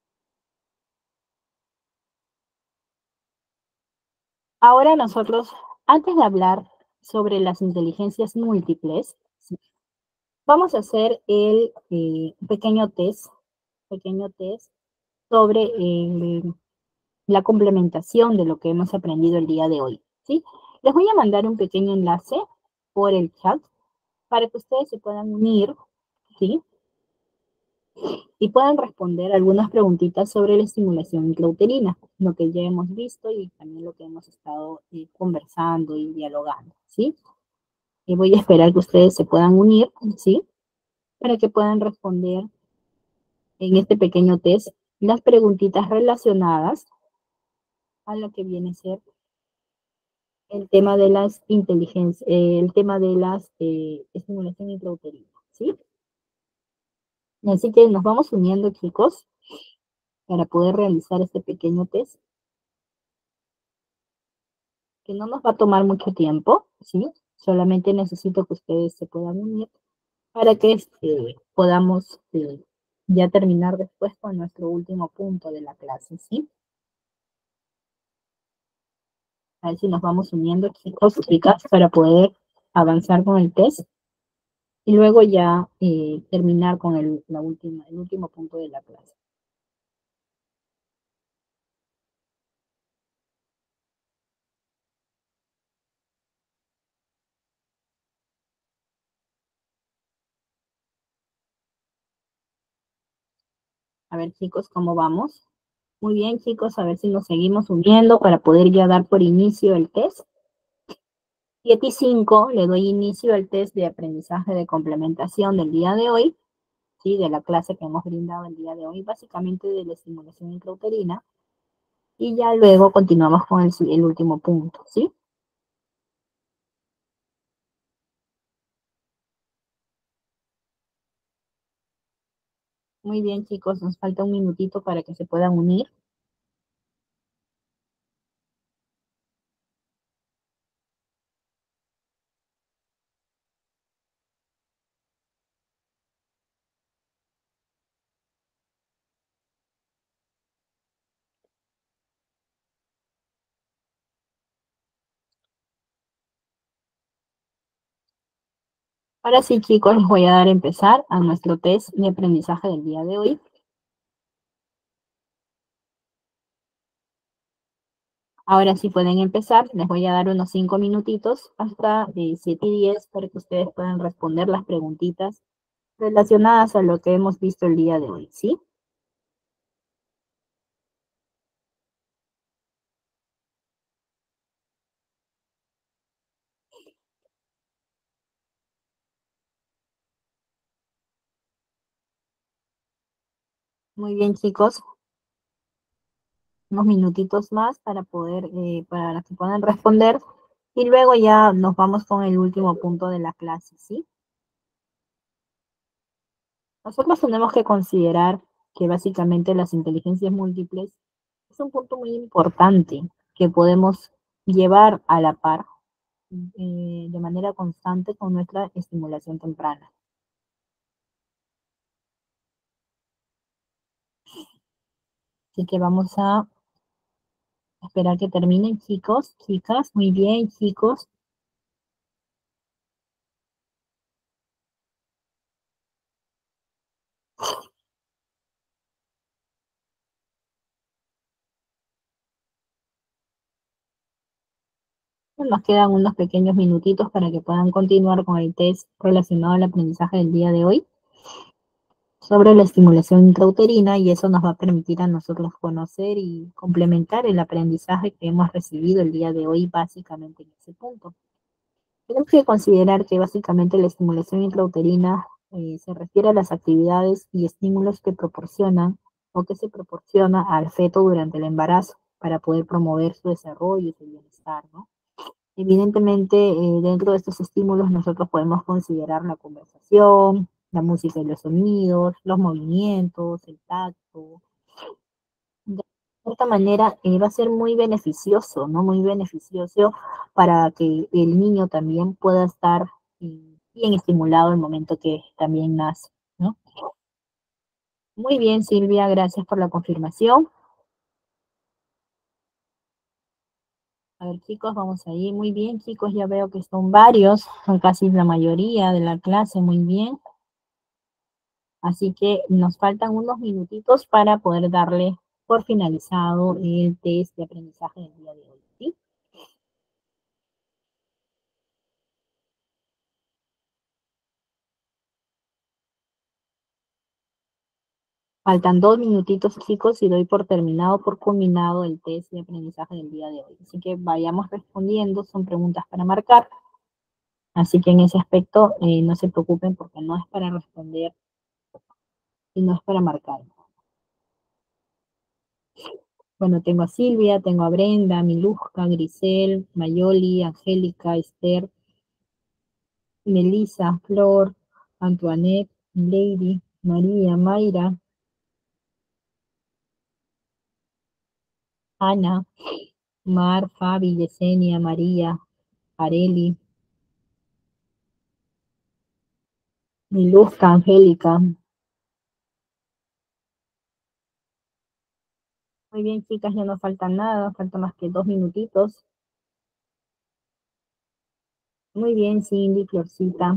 Ahora nosotros, antes de hablar sobre las inteligencias múltiples, ¿sí? Vamos a hacer el pequeño test sobre la complementación de lo que hemos aprendido el día de hoy, ¿sí? Les voy a mandar un pequeño enlace por el chat para que ustedes se puedan unir, ¿sí? Y puedan responder algunas preguntitas sobre la estimulación intrauterina, lo que ya hemos visto y también lo que hemos estado conversando y dialogando, ¿sí? Y voy a esperar que ustedes se puedan unir, ¿sí? Para que puedan responder en este pequeño test las preguntitas relacionadas a lo que viene a ser el tema de las inteligencias, el tema de las estimulación intrauterina, ¿sí? Así que nos vamos uniendo, chicos, para poder realizar este pequeño test, que no nos va a tomar mucho tiempo, ¿sí? Solamente necesito que ustedes se puedan unir para que podamos ya terminar después con nuestro último punto de la clase, ¿sí? A ver si nos vamos uniendo, chicos, chicas, para poder avanzar con el test y luego ya terminar con el último punto de la clase. A ver, chicos, ¿cómo vamos? Muy bien, chicos, a ver si nos seguimos uniendo para poder ya dar por inicio el test. 7 y 5 le doy inicio al test de aprendizaje de complementación del día de hoy, ¿sí? De la clase que hemos brindado el día de hoy, básicamente de la estimulación intrauterina, y ya luego continuamos con el último punto, ¿sí? Muy bien, chicos, nos falta un minutito para que se puedan unir. Ahora sí, chicos, les voy a dar a empezar a nuestro test de aprendizaje del día de hoy. Ahora sí pueden empezar. Les voy a dar unos 5 minutitos hasta 7 y 10 para que ustedes puedan responder las preguntitas relacionadas a lo que hemos visto el día de hoy, ¿sí? Muy bien, chicos. Unos minutitos más para poder, para que puedan responder. Y luego ya nos vamos con el último punto de la clase, ¿sí? Nosotros tenemos que considerar que básicamente las inteligencias múltiples es un punto muy importante que podemos llevar a la par de manera constante con nuestra estimulación temprana. Así que vamos a esperar que terminen, chicos, chicas. Muy bien, chicos. Nos quedan unos pequeños minutitos para que puedan continuar con el test relacionado al aprendizaje del día de hoy sobre la estimulación intrauterina, y eso nos va a permitir a nosotros conocer y complementar el aprendizaje que hemos recibido el día de hoy básicamente en ese punto. Tenemos que considerar que básicamente la estimulación intrauterina se refiere a las actividades y estímulos que proporcionan o que se proporciona al feto durante el embarazo para poder promover su desarrollo y su bienestar, ¿no? Evidentemente, dentro de estos estímulos nosotros podemos considerar la conversación, la música y los sonidos, los movimientos, el tacto. De cierta manera, va a ser muy beneficioso, ¿no? Muy beneficioso para que el niño también pueda estar bien estimulado el momento que también nace, ¿no? Muy bien, Silvia, gracias por la confirmación. A ver, chicos, vamos ahí. Muy bien, chicos, ya veo que son varios, son casi la mayoría de la clase, muy bien. Así que nos faltan unos minutitos para poder darle por finalizado el test de aprendizaje del día de hoy, ¿sí? Faltan 2 minutitos, chicos, y doy por terminado, por culminado el test de aprendizaje del día de hoy. Así que vayamos respondiendo, son preguntas para marcar. Así que en ese aspecto no se preocupen porque no es para responder y no es para marcar. Bueno, tengo a Silvia, tengo a Brenda, Miluska, Grisel, Mayoli, Angélica, Esther, Melissa, Flor, Antoinette, Lady, María, Mayra, Ana, Mar, Fabi, Yesenia, María, Areli, Miluska, Angélica. Muy bien, chicas, ya no falta nada, falta más que 2 minutitos. Muy bien, Cindy, Florcita.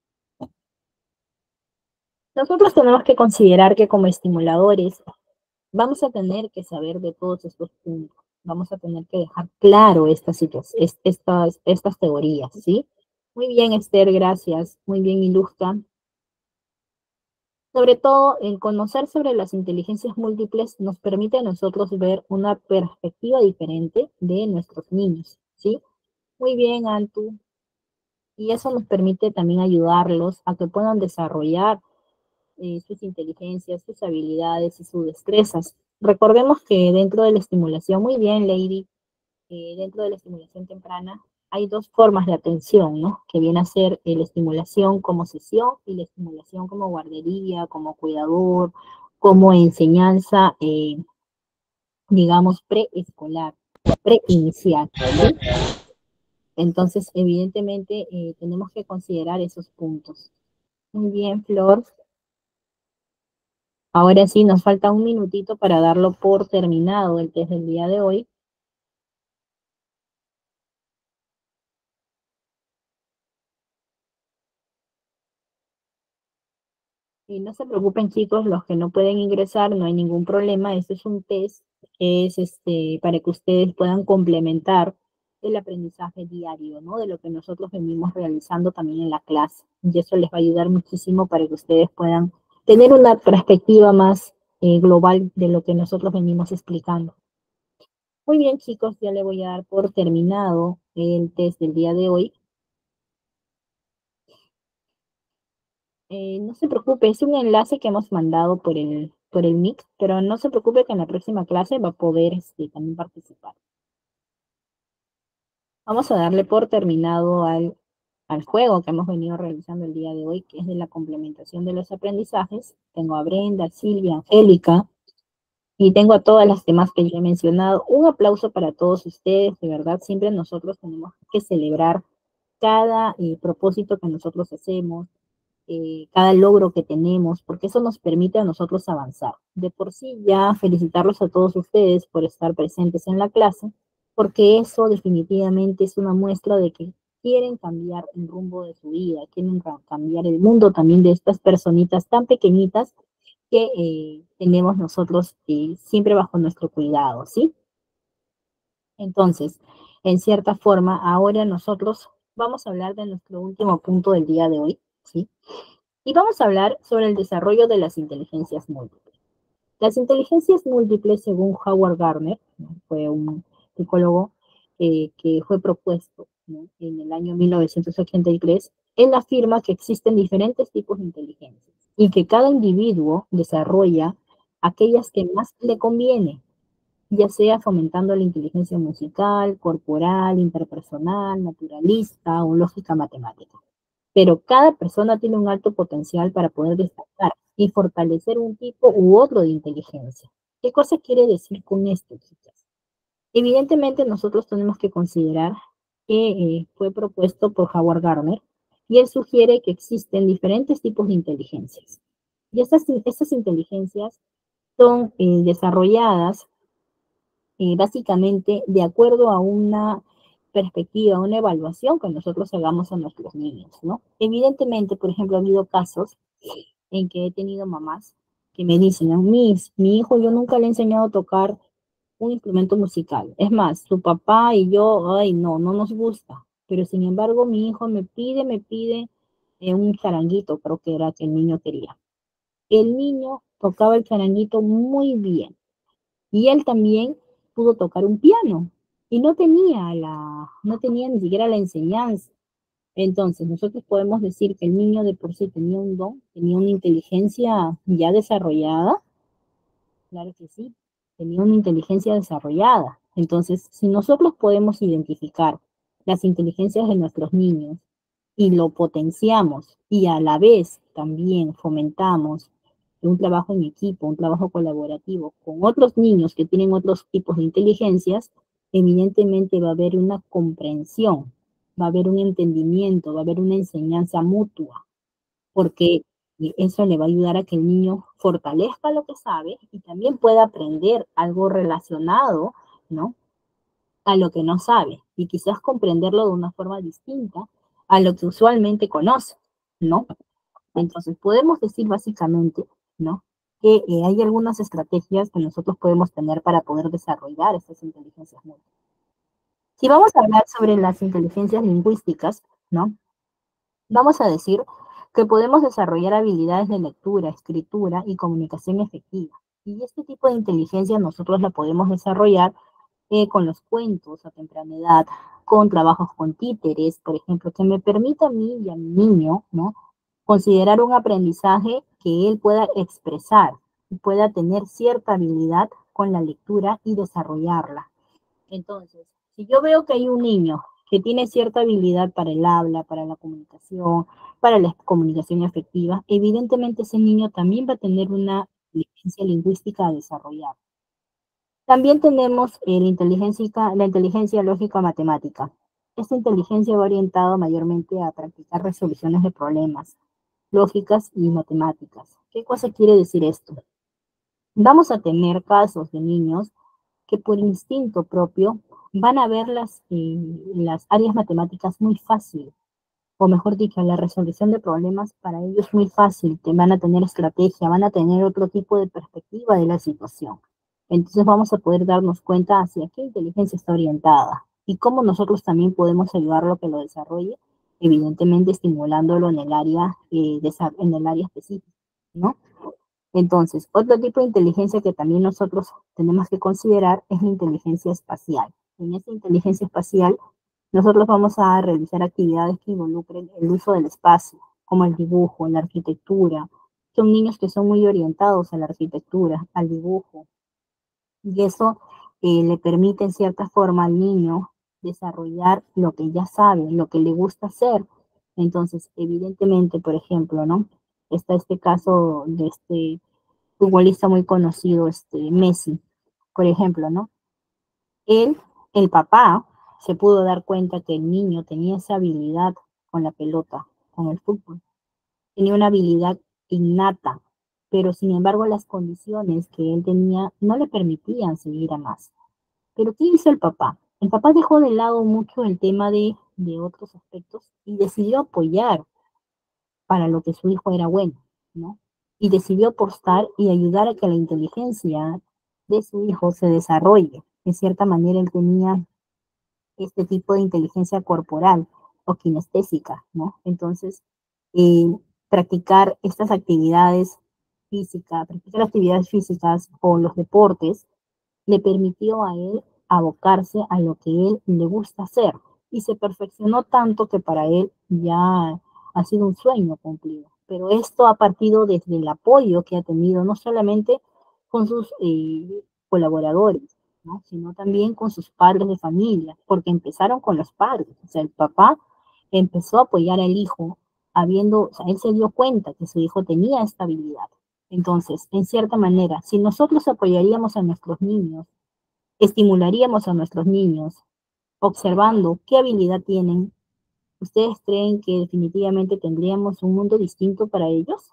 Nosotros tenemos que considerar que como estimuladores vamos a tener que saber de todos estos puntos. Vamos a tener que dejar claro estas teorías, ¿sí? Muy bien, Esther, gracias. Muy bien, Ilusca. Sobre todo, el conocer sobre las inteligencias múltiples nos permite a nosotros ver una perspectiva diferente de nuestros niños, ¿sí? Muy bien, Antu. Y eso nos permite también ayudarlos a que puedan desarrollar sus inteligencias, sus habilidades y sus destrezas. Recordemos que dentro de la estimulación, muy bien, Lady, dentro de la estimulación temprana hay dos formas de atención, ¿no? Que viene a ser la estimulación como sesión y la estimulación como guardería, como cuidador, como enseñanza, digamos, preescolar, preinicial, ¿sí? Entonces, evidentemente, tenemos que considerar esos puntos. Muy bien, Flor. Ahora sí, nos falta un minutito para darlo por terminado el test del día de hoy. Y no se preocupen, chicos, los que no pueden ingresar, no hay ningún problema. Este es un test que es para que ustedes puedan complementar el aprendizaje diario, ¿no? De lo que nosotros venimos realizando también en la clase. Y eso les va a ayudar muchísimo para que ustedes puedan tener una perspectiva más global de lo que nosotros venimos explicando. Muy bien, chicos, ya le voy a dar por terminado el test del día de hoy. No se preocupe, es un enlace que hemos mandado por el Meet, pero no se preocupe que en la próxima clase va a poder también participar. Vamos a darle por terminado al juego que hemos venido realizando el día de hoy, que es de la complementación de los aprendizajes. Tengo a Brenda, Silvia, Angélica y tengo a todas las demás que yo he mencionado. Un aplauso para todos ustedes, de verdad, siempre nosotros tenemos que celebrar cada propósito que nosotros hacemos, cada logro que tenemos, porque eso nos permite a nosotros avanzar. De por sí ya felicitarlos a todos ustedes por estar presentes en la clase, porque eso definitivamente es una muestra de que quieren cambiar el rumbo de su vida, quieren cambiar el mundo también de estas personitas tan pequeñitas que tenemos nosotros siempre bajo nuestro cuidado, ¿sí? Entonces, en cierta forma, ahora nosotros vamos a hablar de nuestro último punto del día de hoy, ¿sí? Y vamos a hablar sobre el desarrollo de las inteligencias múltiples. Las inteligencias múltiples, según Howard Gardner, ¿no? Fue un psicólogo que fue propuesto, ¿no? En el año 1983, él afirma que existen diferentes tipos de inteligencias y que cada individuo desarrolla aquellas que más le conviene, ya sea fomentando la inteligencia musical, corporal, interpersonal, naturalista o lógica matemática. Pero cada persona tiene un alto potencial para poder destacar y fortalecer un tipo u otro de inteligencia. ¿Qué cosa quiere decir con esto, chicas? Evidentemente nosotros tenemos que considerar que fue propuesto por Howard Gardner y él sugiere que existen diferentes tipos de inteligencias. Y estas inteligencias son desarrolladas básicamente de acuerdo a una perspectiva, una evaluación que nosotros hagamos a nuestros niños, ¿no? Evidentemente, por ejemplo, ha habido casos en que he tenido mamás que me dicen, mi hijo yo nunca le he enseñado a tocar un instrumento musical. Es más, su papá y yo, ay, no, no nos gusta. Pero sin embargo, mi hijo me pide un charanguito, creo que era que el niño quería. El niño tocaba el charanguito muy bien y él también pudo tocar un piano y no tenía ni siquiera la enseñanza. Entonces, nosotros podemos decir que el niño de por sí tenía un don, tenía una inteligencia ya desarrollada. Claro que sí, tenía una inteligencia desarrollada. Entonces, si nosotros podemos identificar las inteligencias de nuestros niños y lo potenciamos y a la vez también fomentamos un trabajo en equipo, un trabajo colaborativo con otros niños que tienen otros tipos de inteligencias, evidentemente va a haber una comprensión, va a haber un entendimiento, va a haber una enseñanza mutua, porque eso le va a ayudar a que el niño fortalezca lo que sabe y también pueda aprender algo relacionado, ¿no? A lo que no sabe y quizás comprenderlo de una forma distinta a lo que usualmente conoce, ¿no? Entonces, podemos decir básicamente, ¿no? Que hay algunas estrategias que nosotros podemos tener para poder desarrollar estas inteligencias múltiples. Si vamos a hablar sobre las inteligencias lingüísticas, ¿no? Vamos a decir que podemos desarrollar habilidades de lectura, escritura y comunicación efectiva. Y este tipo de inteligencia nosotros la podemos desarrollar con los cuentos a temprana edad, con trabajos con títeres, por ejemplo, que me permita a mí y a mi niño, ¿no? Considerar un aprendizaje que él pueda expresar y pueda tener cierta habilidad con la lectura y desarrollarla. Entonces, si yo veo que hay un niño que tiene cierta habilidad para el habla, para la comunicación efectiva, evidentemente ese niño también va a tener una inteligencia lingüística a desarrollar. También tenemos la inteligencia lógica matemática. Esta inteligencia va orientada mayormente a practicar resoluciones de problemas, lógicas y matemáticas. ¿Qué cosa quiere decir esto? Vamos a tener casos de niños que por instinto propio van a ver las áreas matemáticas muy fácil, o mejor dicho, la resolución de problemas para ellos muy fácil, que van a tener estrategia, van a tener otro tipo de perspectiva de la situación. Entonces vamos a poder darnos cuenta hacia qué inteligencia está orientada y cómo nosotros también podemos ayudarlo a que lo desarrolle, evidentemente estimulándolo en el área específica, ¿no? Entonces, otro tipo de inteligencia que también nosotros tenemos que considerar es la inteligencia espacial. En esta inteligencia espacial, nosotros vamos a realizar actividades que involucren el uso del espacio, como el dibujo, la arquitectura. Son niños que son muy orientados a la arquitectura, al dibujo, y eso le permite en cierta forma al niño desarrollar lo que ya sabe, lo que le gusta hacer. Entonces, evidentemente, por ejemplo, ¿no? Está este caso de este futbolista muy conocido, Messi, por ejemplo, ¿no? Él, el papá, se pudo dar cuenta que el niño tenía esa habilidad con la pelota, con el fútbol. Tenía una habilidad innata, pero sin embargo las condiciones que él tenía no le permitían seguir a más. Pero ¿qué hizo el papá? El papá dejó de lado mucho el tema de otros aspectos y decidió apoyar para lo que su hijo era bueno, ¿no? Y decidió apostar y ayudar a que la inteligencia de su hijo se desarrolle. De cierta manera, él tenía este tipo de inteligencia corporal o kinestésica, ¿no? Entonces, eh, practicar estas actividades físicas, practicar actividades físicas o los deportes le permitió a él abocarse a lo que él le gusta hacer y se perfeccionó tanto que para él ya ha sido un sueño cumplido. Pero esto ha partido desde el apoyo que ha tenido, no solamente con sus colaboradores, ¿no? Sino también con sus padres de familia, porque empezaron con los padres. O sea, el papá empezó a apoyar al hijo, habiendo, o sea, él se dio cuenta que su hijo tenía esta habilidad. Entonces, en cierta manera, si nosotros apoyaríamos a nuestros niños, estimularíamos a nuestros niños observando qué habilidad tienen, ¿ustedes creen que definitivamente tendríamos un mundo distinto para ellos?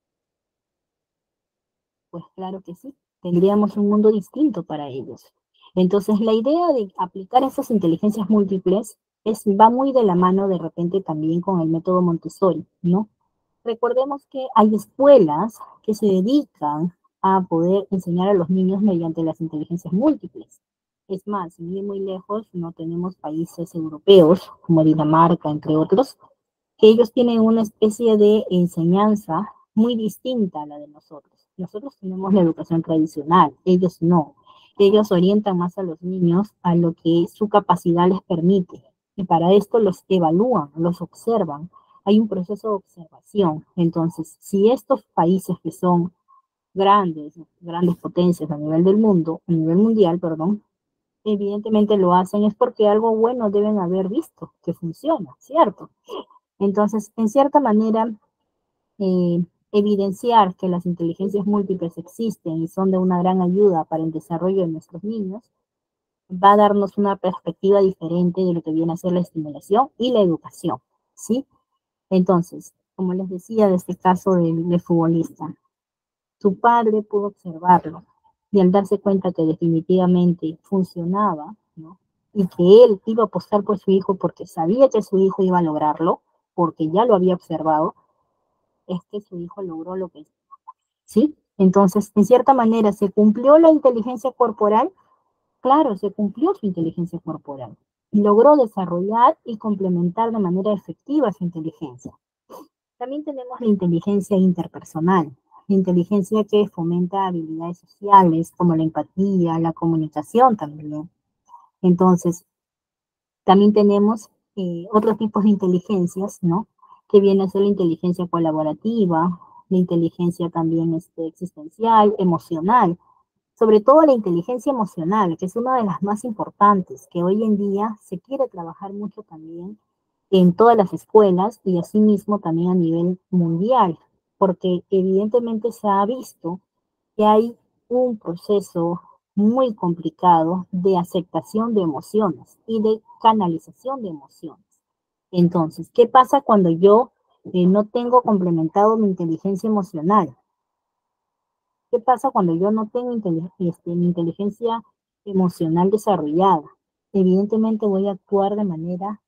Pues claro que sí, tendríamos un mundo distinto para ellos. Entonces, la idea de aplicar esas inteligencias múltiples va muy de la mano de repente también con el método Montessori, ¿no? Recordemos que hay escuelas que se dedican a poder enseñar a los niños mediante las inteligencias múltiples. Es más, sin ir muy lejos, no tenemos países europeos como Dinamarca, entre otros, que ellos tienen una especie de enseñanza muy distinta a la de nosotros. Nosotros tenemos la educación tradicional, ellos no. Ellos orientan más a los niños a lo que su capacidad les permite. Y para esto los evalúan, los observan. Hay un proceso de observación. Entonces, si estos países que son grandes potencias a nivel del mundo, a nivel mundial, perdón, evidentemente lo hacen es porque algo bueno deben haber visto que funciona, ¿cierto? Entonces, en cierta manera, eh, evidenciar que las inteligencias múltiples existen y son de una gran ayuda para el desarrollo de nuestros niños, va a darnos una perspectiva diferente de lo que viene a ser la estimulación y la educación, ¿sí? Entonces, como les decía de este caso del futbolista, su padre pudo observarlo y al darse cuenta que definitivamente funcionaba, ¿no? Y que él iba a apostar por su hijo porque sabía que su hijo iba a lograrlo, porque ya lo había observado, es que su hijo logró lo que, ¿sí? Entonces, en cierta manera, ¿se cumplió la inteligencia corporal? Claro, se cumplió su inteligencia corporal. Logró desarrollar y complementar de manera efectiva su inteligencia. También tenemos la inteligencia interpersonal, la inteligencia que fomenta habilidades sociales como la empatía, la comunicación también. Entonces, también tenemos otros tipos de inteligencias, ¿no? Que viene a ser la inteligencia colaborativa, la inteligencia también existencial, emocional, sobre todo la inteligencia emocional, que es una de las más importantes, que hoy en día se quiere trabajar mucho también en todas las escuelas y asimismo también a nivel mundial, porque evidentemente se ha visto que hay un proceso muy complicado de aceptación de emociones y de canalización de emociones. Entonces, ¿qué pasa cuando yo no tengo complementado mi inteligencia emocional? ¿Qué pasa cuando yo no tengo mi inteligencia emocional desarrollada? Evidentemente voy a actuar de manera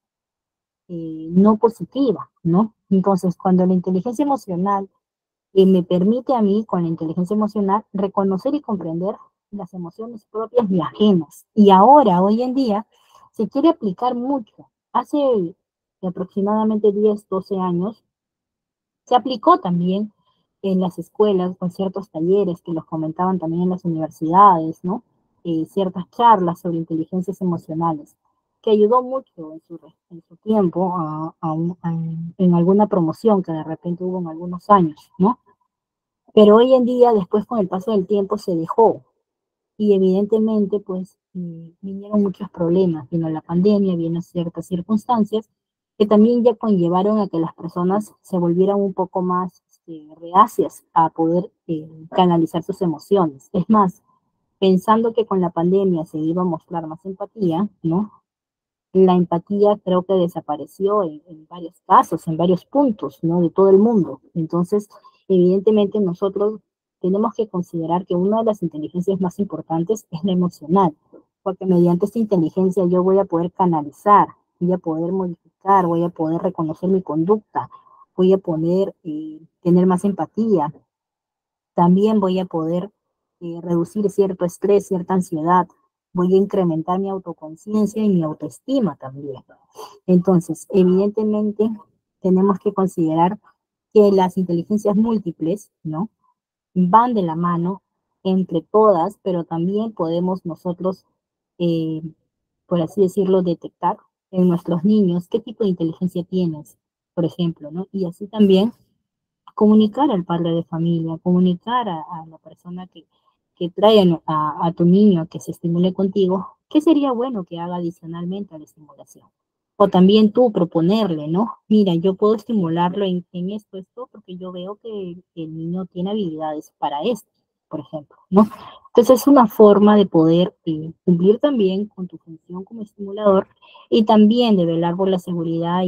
no positiva, ¿no? Entonces, cuando la inteligencia emocional me permite a mí, con la inteligencia emocional, reconocer y comprender las emociones propias y ajenas. Y ahora, hoy en día, se quiere aplicar mucho. Hace aproximadamente 10, 12 años, se aplicó también en las escuelas con ciertos talleres que los comentaban también en las universidades, ¿no? Ciertas charlas sobre inteligencias emocionales, que ayudó mucho en su tiempo en alguna promoción que de repente hubo en algunos años, ¿no? Pero hoy en día, después con el paso del tiempo, se dejó. Y evidentemente, pues, vinieron muchos problemas. Vino la pandemia, vino ciertas circunstancias que también ya conllevaron a que las personas se volvieran un poco más reacias a poder canalizar sus emociones. Es más, pensando que con la pandemia se iba a mostrar más empatía, ¿no? La empatía creo que desapareció en varios casos, en varios puntos, ¿no? De todo el mundo. Entonces, evidentemente nosotros tenemos que considerar que una de las inteligencias más importantes es la emocional, porque mediante esta inteligencia yo voy a poder canalizar, voy a poder modificar, voy a poder reconocer mi conducta, voy a poder tener más empatía, también voy a poder reducir cierto estrés, cierta ansiedad. voy a incrementar mi autoconciencia y mi autoestima también. Entonces, evidentemente, tenemos que considerar que las inteligencias múltiples, ¿no? Van de la mano entre todas, pero también podemos nosotros, eh, por así decirlo, detectar en nuestros niños qué tipo de inteligencia tienes, por ejemplo, ¿no? Y así también comunicar al padre de familia, comunicar a la persona que trae a tu niño a que se estimule contigo, qué sería bueno que haga adicionalmente a la estimulación. O también tú proponerle, ¿no? Mira, yo puedo estimularlo en esto, porque yo veo que el niño tiene habilidades para esto, por ejemplo, ¿no? Entonces es una forma de poder cumplir también con tu función como estimulador y también de velar por la seguridad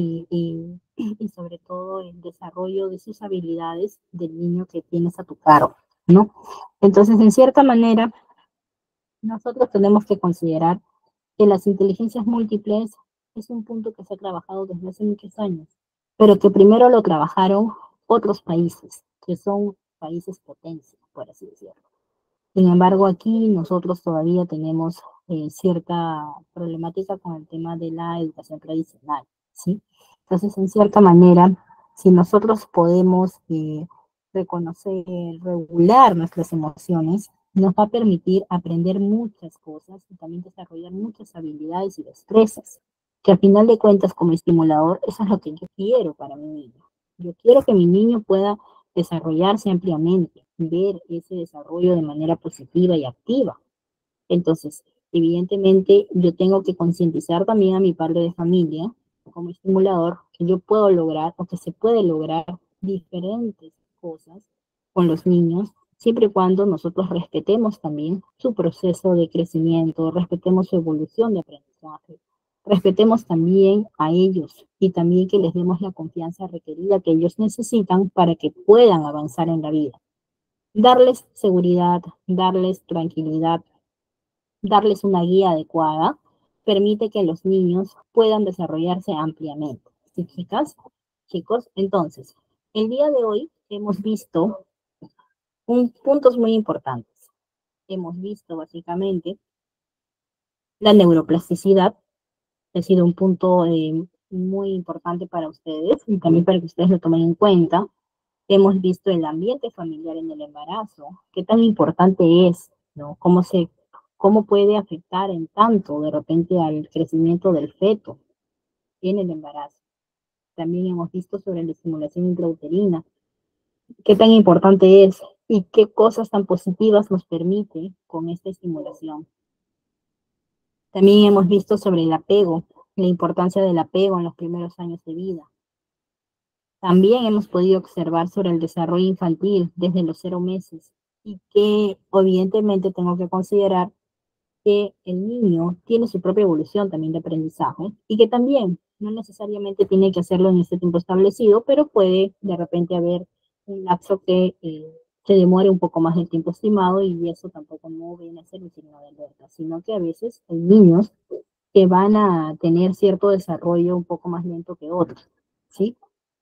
y sobre todo el desarrollo de sus habilidades del niño que tienes a tu cargo, ¿no? Entonces, en cierta manera, nosotros tenemos que considerar que las inteligencias múltiples es un punto que se ha trabajado desde hace muchos años, pero que primero lo trabajaron otros países, que son países potencias, por así decirlo. Sin embargo, aquí nosotros todavía tenemos cierta problemática con el tema de la educación tradicional, ¿sí? Entonces, en cierta manera, si nosotros podemos reconocer, regular nuestras emociones, nos va a permitir aprender muchas cosas y también desarrollar muchas habilidades y destrezas, que al final de cuentas, como estimulador, eso es lo que yo quiero para mi niño. Yo quiero que mi niño pueda desarrollarse ampliamente, ver ese desarrollo de manera positiva y activa. Entonces, evidentemente, yo tengo que concientizar también a mi padre de familia como estimulador que yo puedo lograr o que se puede lograr diferentes cosas con los niños, siempre y cuando nosotros respetemos también su proceso de crecimiento, respetemos su evolución de aprendizaje, respetemos también a ellos y también que les demos la confianza requerida que ellos necesitan para que puedan avanzar en la vida. Darles seguridad, darles tranquilidad, darles una guía adecuada, permite que los niños puedan desarrollarse ampliamente. ¿Sí, chicas? Chicos, entonces, el día de hoy hemos visto puntos muy importantes. Hemos visto básicamente la neuroplasticidad, ha sido un punto muy importante para ustedes y también para que ustedes lo tomen en cuenta. Hemos visto el ambiente familiar en el embarazo, qué tan importante es, ¿no? Cómo puede afectar en tanto de repente al crecimiento del feto en el embarazo. También hemos visto sobre la estimulación intrauterina, qué tan importante es y qué cosas tan positivas nos permite con esta estimulación. También hemos visto sobre el apego, la importancia del apego en los primeros años de vida. También hemos podido observar sobre el desarrollo infantil desde los 0 meses y que evidentemente tengo que considerar que el niño tiene su propia evolución también de aprendizaje y que también no necesariamente tiene que hacerlo en este tiempo establecido, pero puede de repente haber un lapso que se demore un poco más del tiempo estimado y eso tampoco no viene a ser un signo de alerta, sino que a veces hay niños que van a tener cierto desarrollo un poco más lento que otros, ¿sí?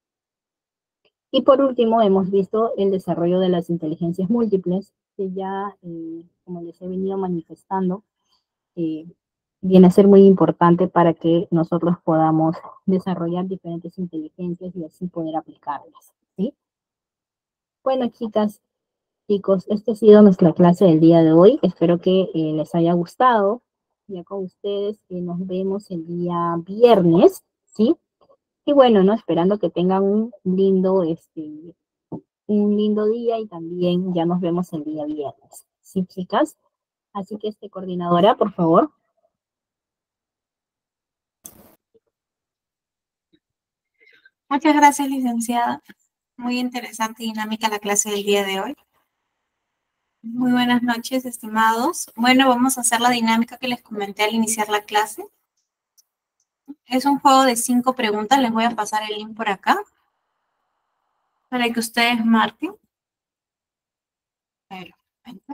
Y por último, hemos visto el desarrollo de las inteligencias múltiples, que ya, como les he venido manifestando, eh, viene a ser muy importante para que nosotros podamos desarrollar diferentes inteligencias y así poder aplicarlas, ¿sí? Bueno, chicas, chicos, esta ha sido nuestra clase del día de hoy. Espero que les haya gustado. Ya con ustedes nos vemos el día viernes, ¿sí? Y bueno, ¿no? Esperando que tengan un lindo día y también ya nos vemos el día viernes. ¿Sí, chicas? Así que, coordinadora, por favor. Muchas gracias, licenciada. Muy interesante y dinámica la clase del día de hoy. Muy buenas noches, estimados. Bueno, vamos a hacer la dinámica que les comenté al iniciar la clase. Es un juego de 5 preguntas. Les voy a pasar el link por acá para que ustedes marquen. Perfecto.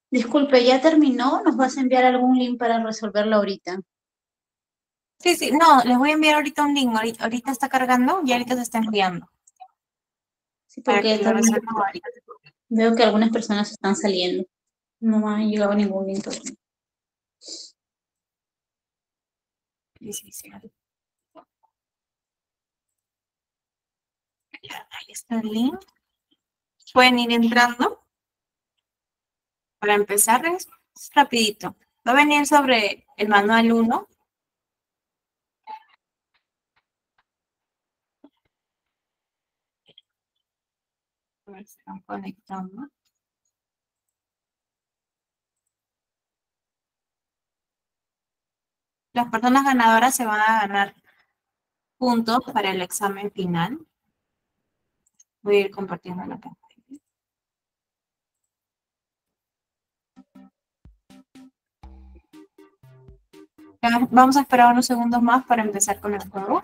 Disculpe, ¿ya terminó? ¿Nos vas a enviar algún link para resolverlo ahorita? Sí, sí, no, les voy a enviar ahorita un link. Ahorita está cargando y ahorita se está enviando Sí, para porque que lo también resuelvan ahorita. veo que algunas personas están saliendo. No me ha llegado ningún link todavía. Sí, sí, sí. Ya, ahí está el link. Pueden ir entrando. Para empezar es rapidito. Va a venir sobre el manual 1. A ver si están conectando. Las personas ganadoras se van a ganar puntos para el examen final. Voy a ir compartiendo la pantalla. Vamos a esperar unos segundos más para empezar con el juego.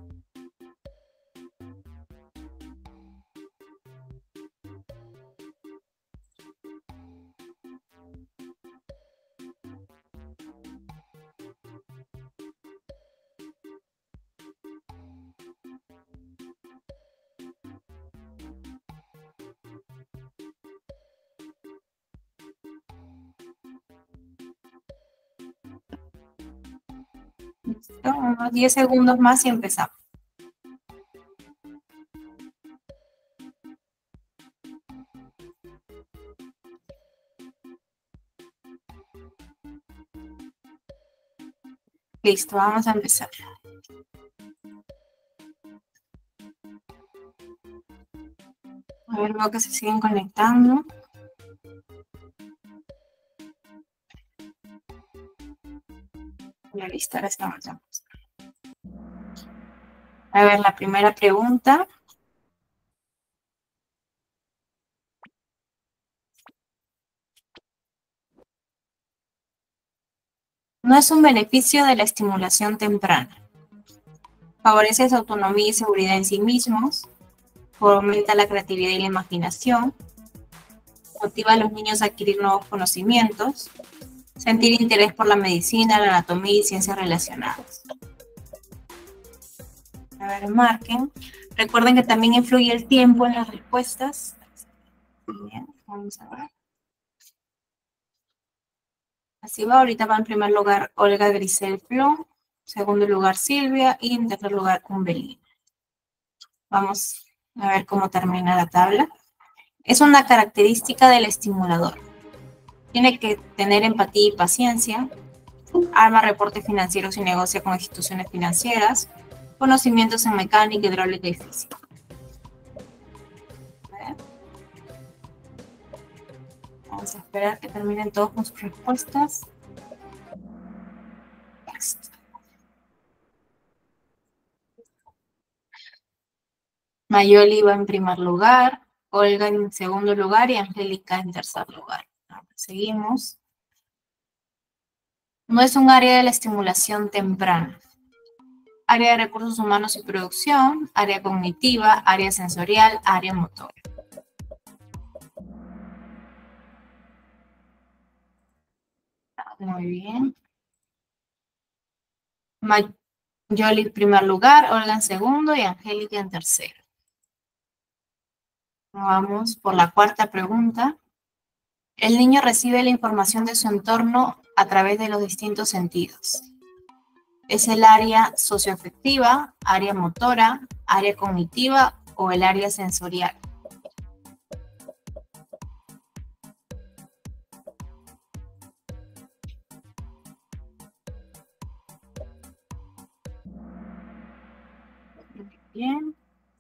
Listo, unos 10 segundos más y empezamos. Listo, vamos a empezar. A ver, veo que se siguen conectando. Ya listo, ahora estamos ya. A ver, la primera pregunta. No es un beneficio de la estimulación temprana. Favorece su autonomía y seguridad en sí mismos. Fomenta la creatividad y la imaginación. Motiva a los niños a adquirir nuevos conocimientos. Sentir interés por la medicina, la anatomía y ciencias relacionadas. A ver, marquen. Recuerden que también influye el tiempo en las respuestas. Bien, vamos a ver. Así va, ahorita va en primer lugar Olga Grisel Plum, segundo lugar Silvia y en tercer lugar Umbelina. Vamos a ver cómo termina la tabla. Es una característica del estimulador. Tiene que tener empatía y paciencia, arma reportes financieros y negocia con instituciones financieras, conocimientos en mecánica, hidráulica y física. Vamos a esperar que terminen todos con sus respuestas. Mayoli va en primer lugar, Olga en segundo lugar y Angélica en tercer lugar. Seguimos. No es un área de la estimulación temprana. Área de recursos humanos y producción, área cognitiva, área sensorial, área motora. Muy bien. Mayoli en primer lugar, Olga en segundo y Angélica en tercero. Vamos por la cuarta pregunta. El niño recibe la información de su entorno a través de los distintos sentidos. ¿Es el área socioafectiva, área motora, área cognitiva o el área sensorial? Bien.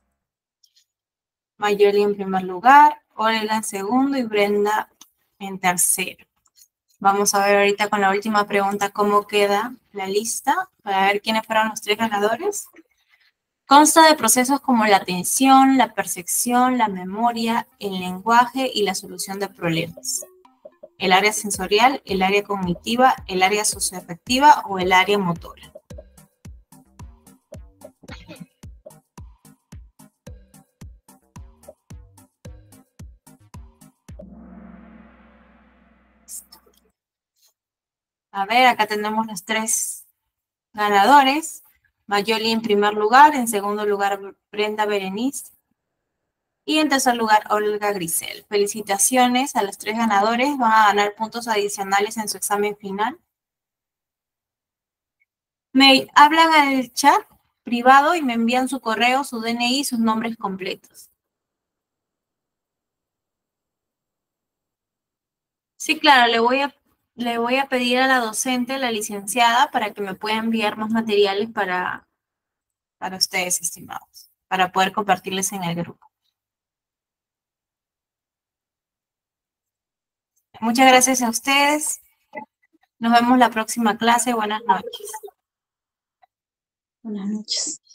Mayoli en primer lugar, Olga en segundo y Brenda en tercero. Vamos a ver ahorita con la última pregunta cómo queda la lista para ver quiénes fueron los 3 ganadores. Consta de procesos como la atención, la percepción, la memoria, el lenguaje y la solución de problemas. El área sensorial, el área cognitiva, el área socioafectiva o el área motora. A ver, acá tenemos los 3 ganadores. Mayoli en primer lugar, en segundo lugar Brenda Berenice y en tercer lugar Olga Grisel. Felicitaciones a los 3 ganadores, van a ganar puntos adicionales en su examen final. Me hablan al chat privado y me envían su correo, su DNI y sus nombres completos. Sí, claro, le voy a pedir a la docente, la licenciada, para que me pueda enviar más materiales para ustedes, estimados, para poder compartirles en el grupo. Muchas gracias a ustedes. Nos vemos la próxima clase. Buenas noches. Buenas noches.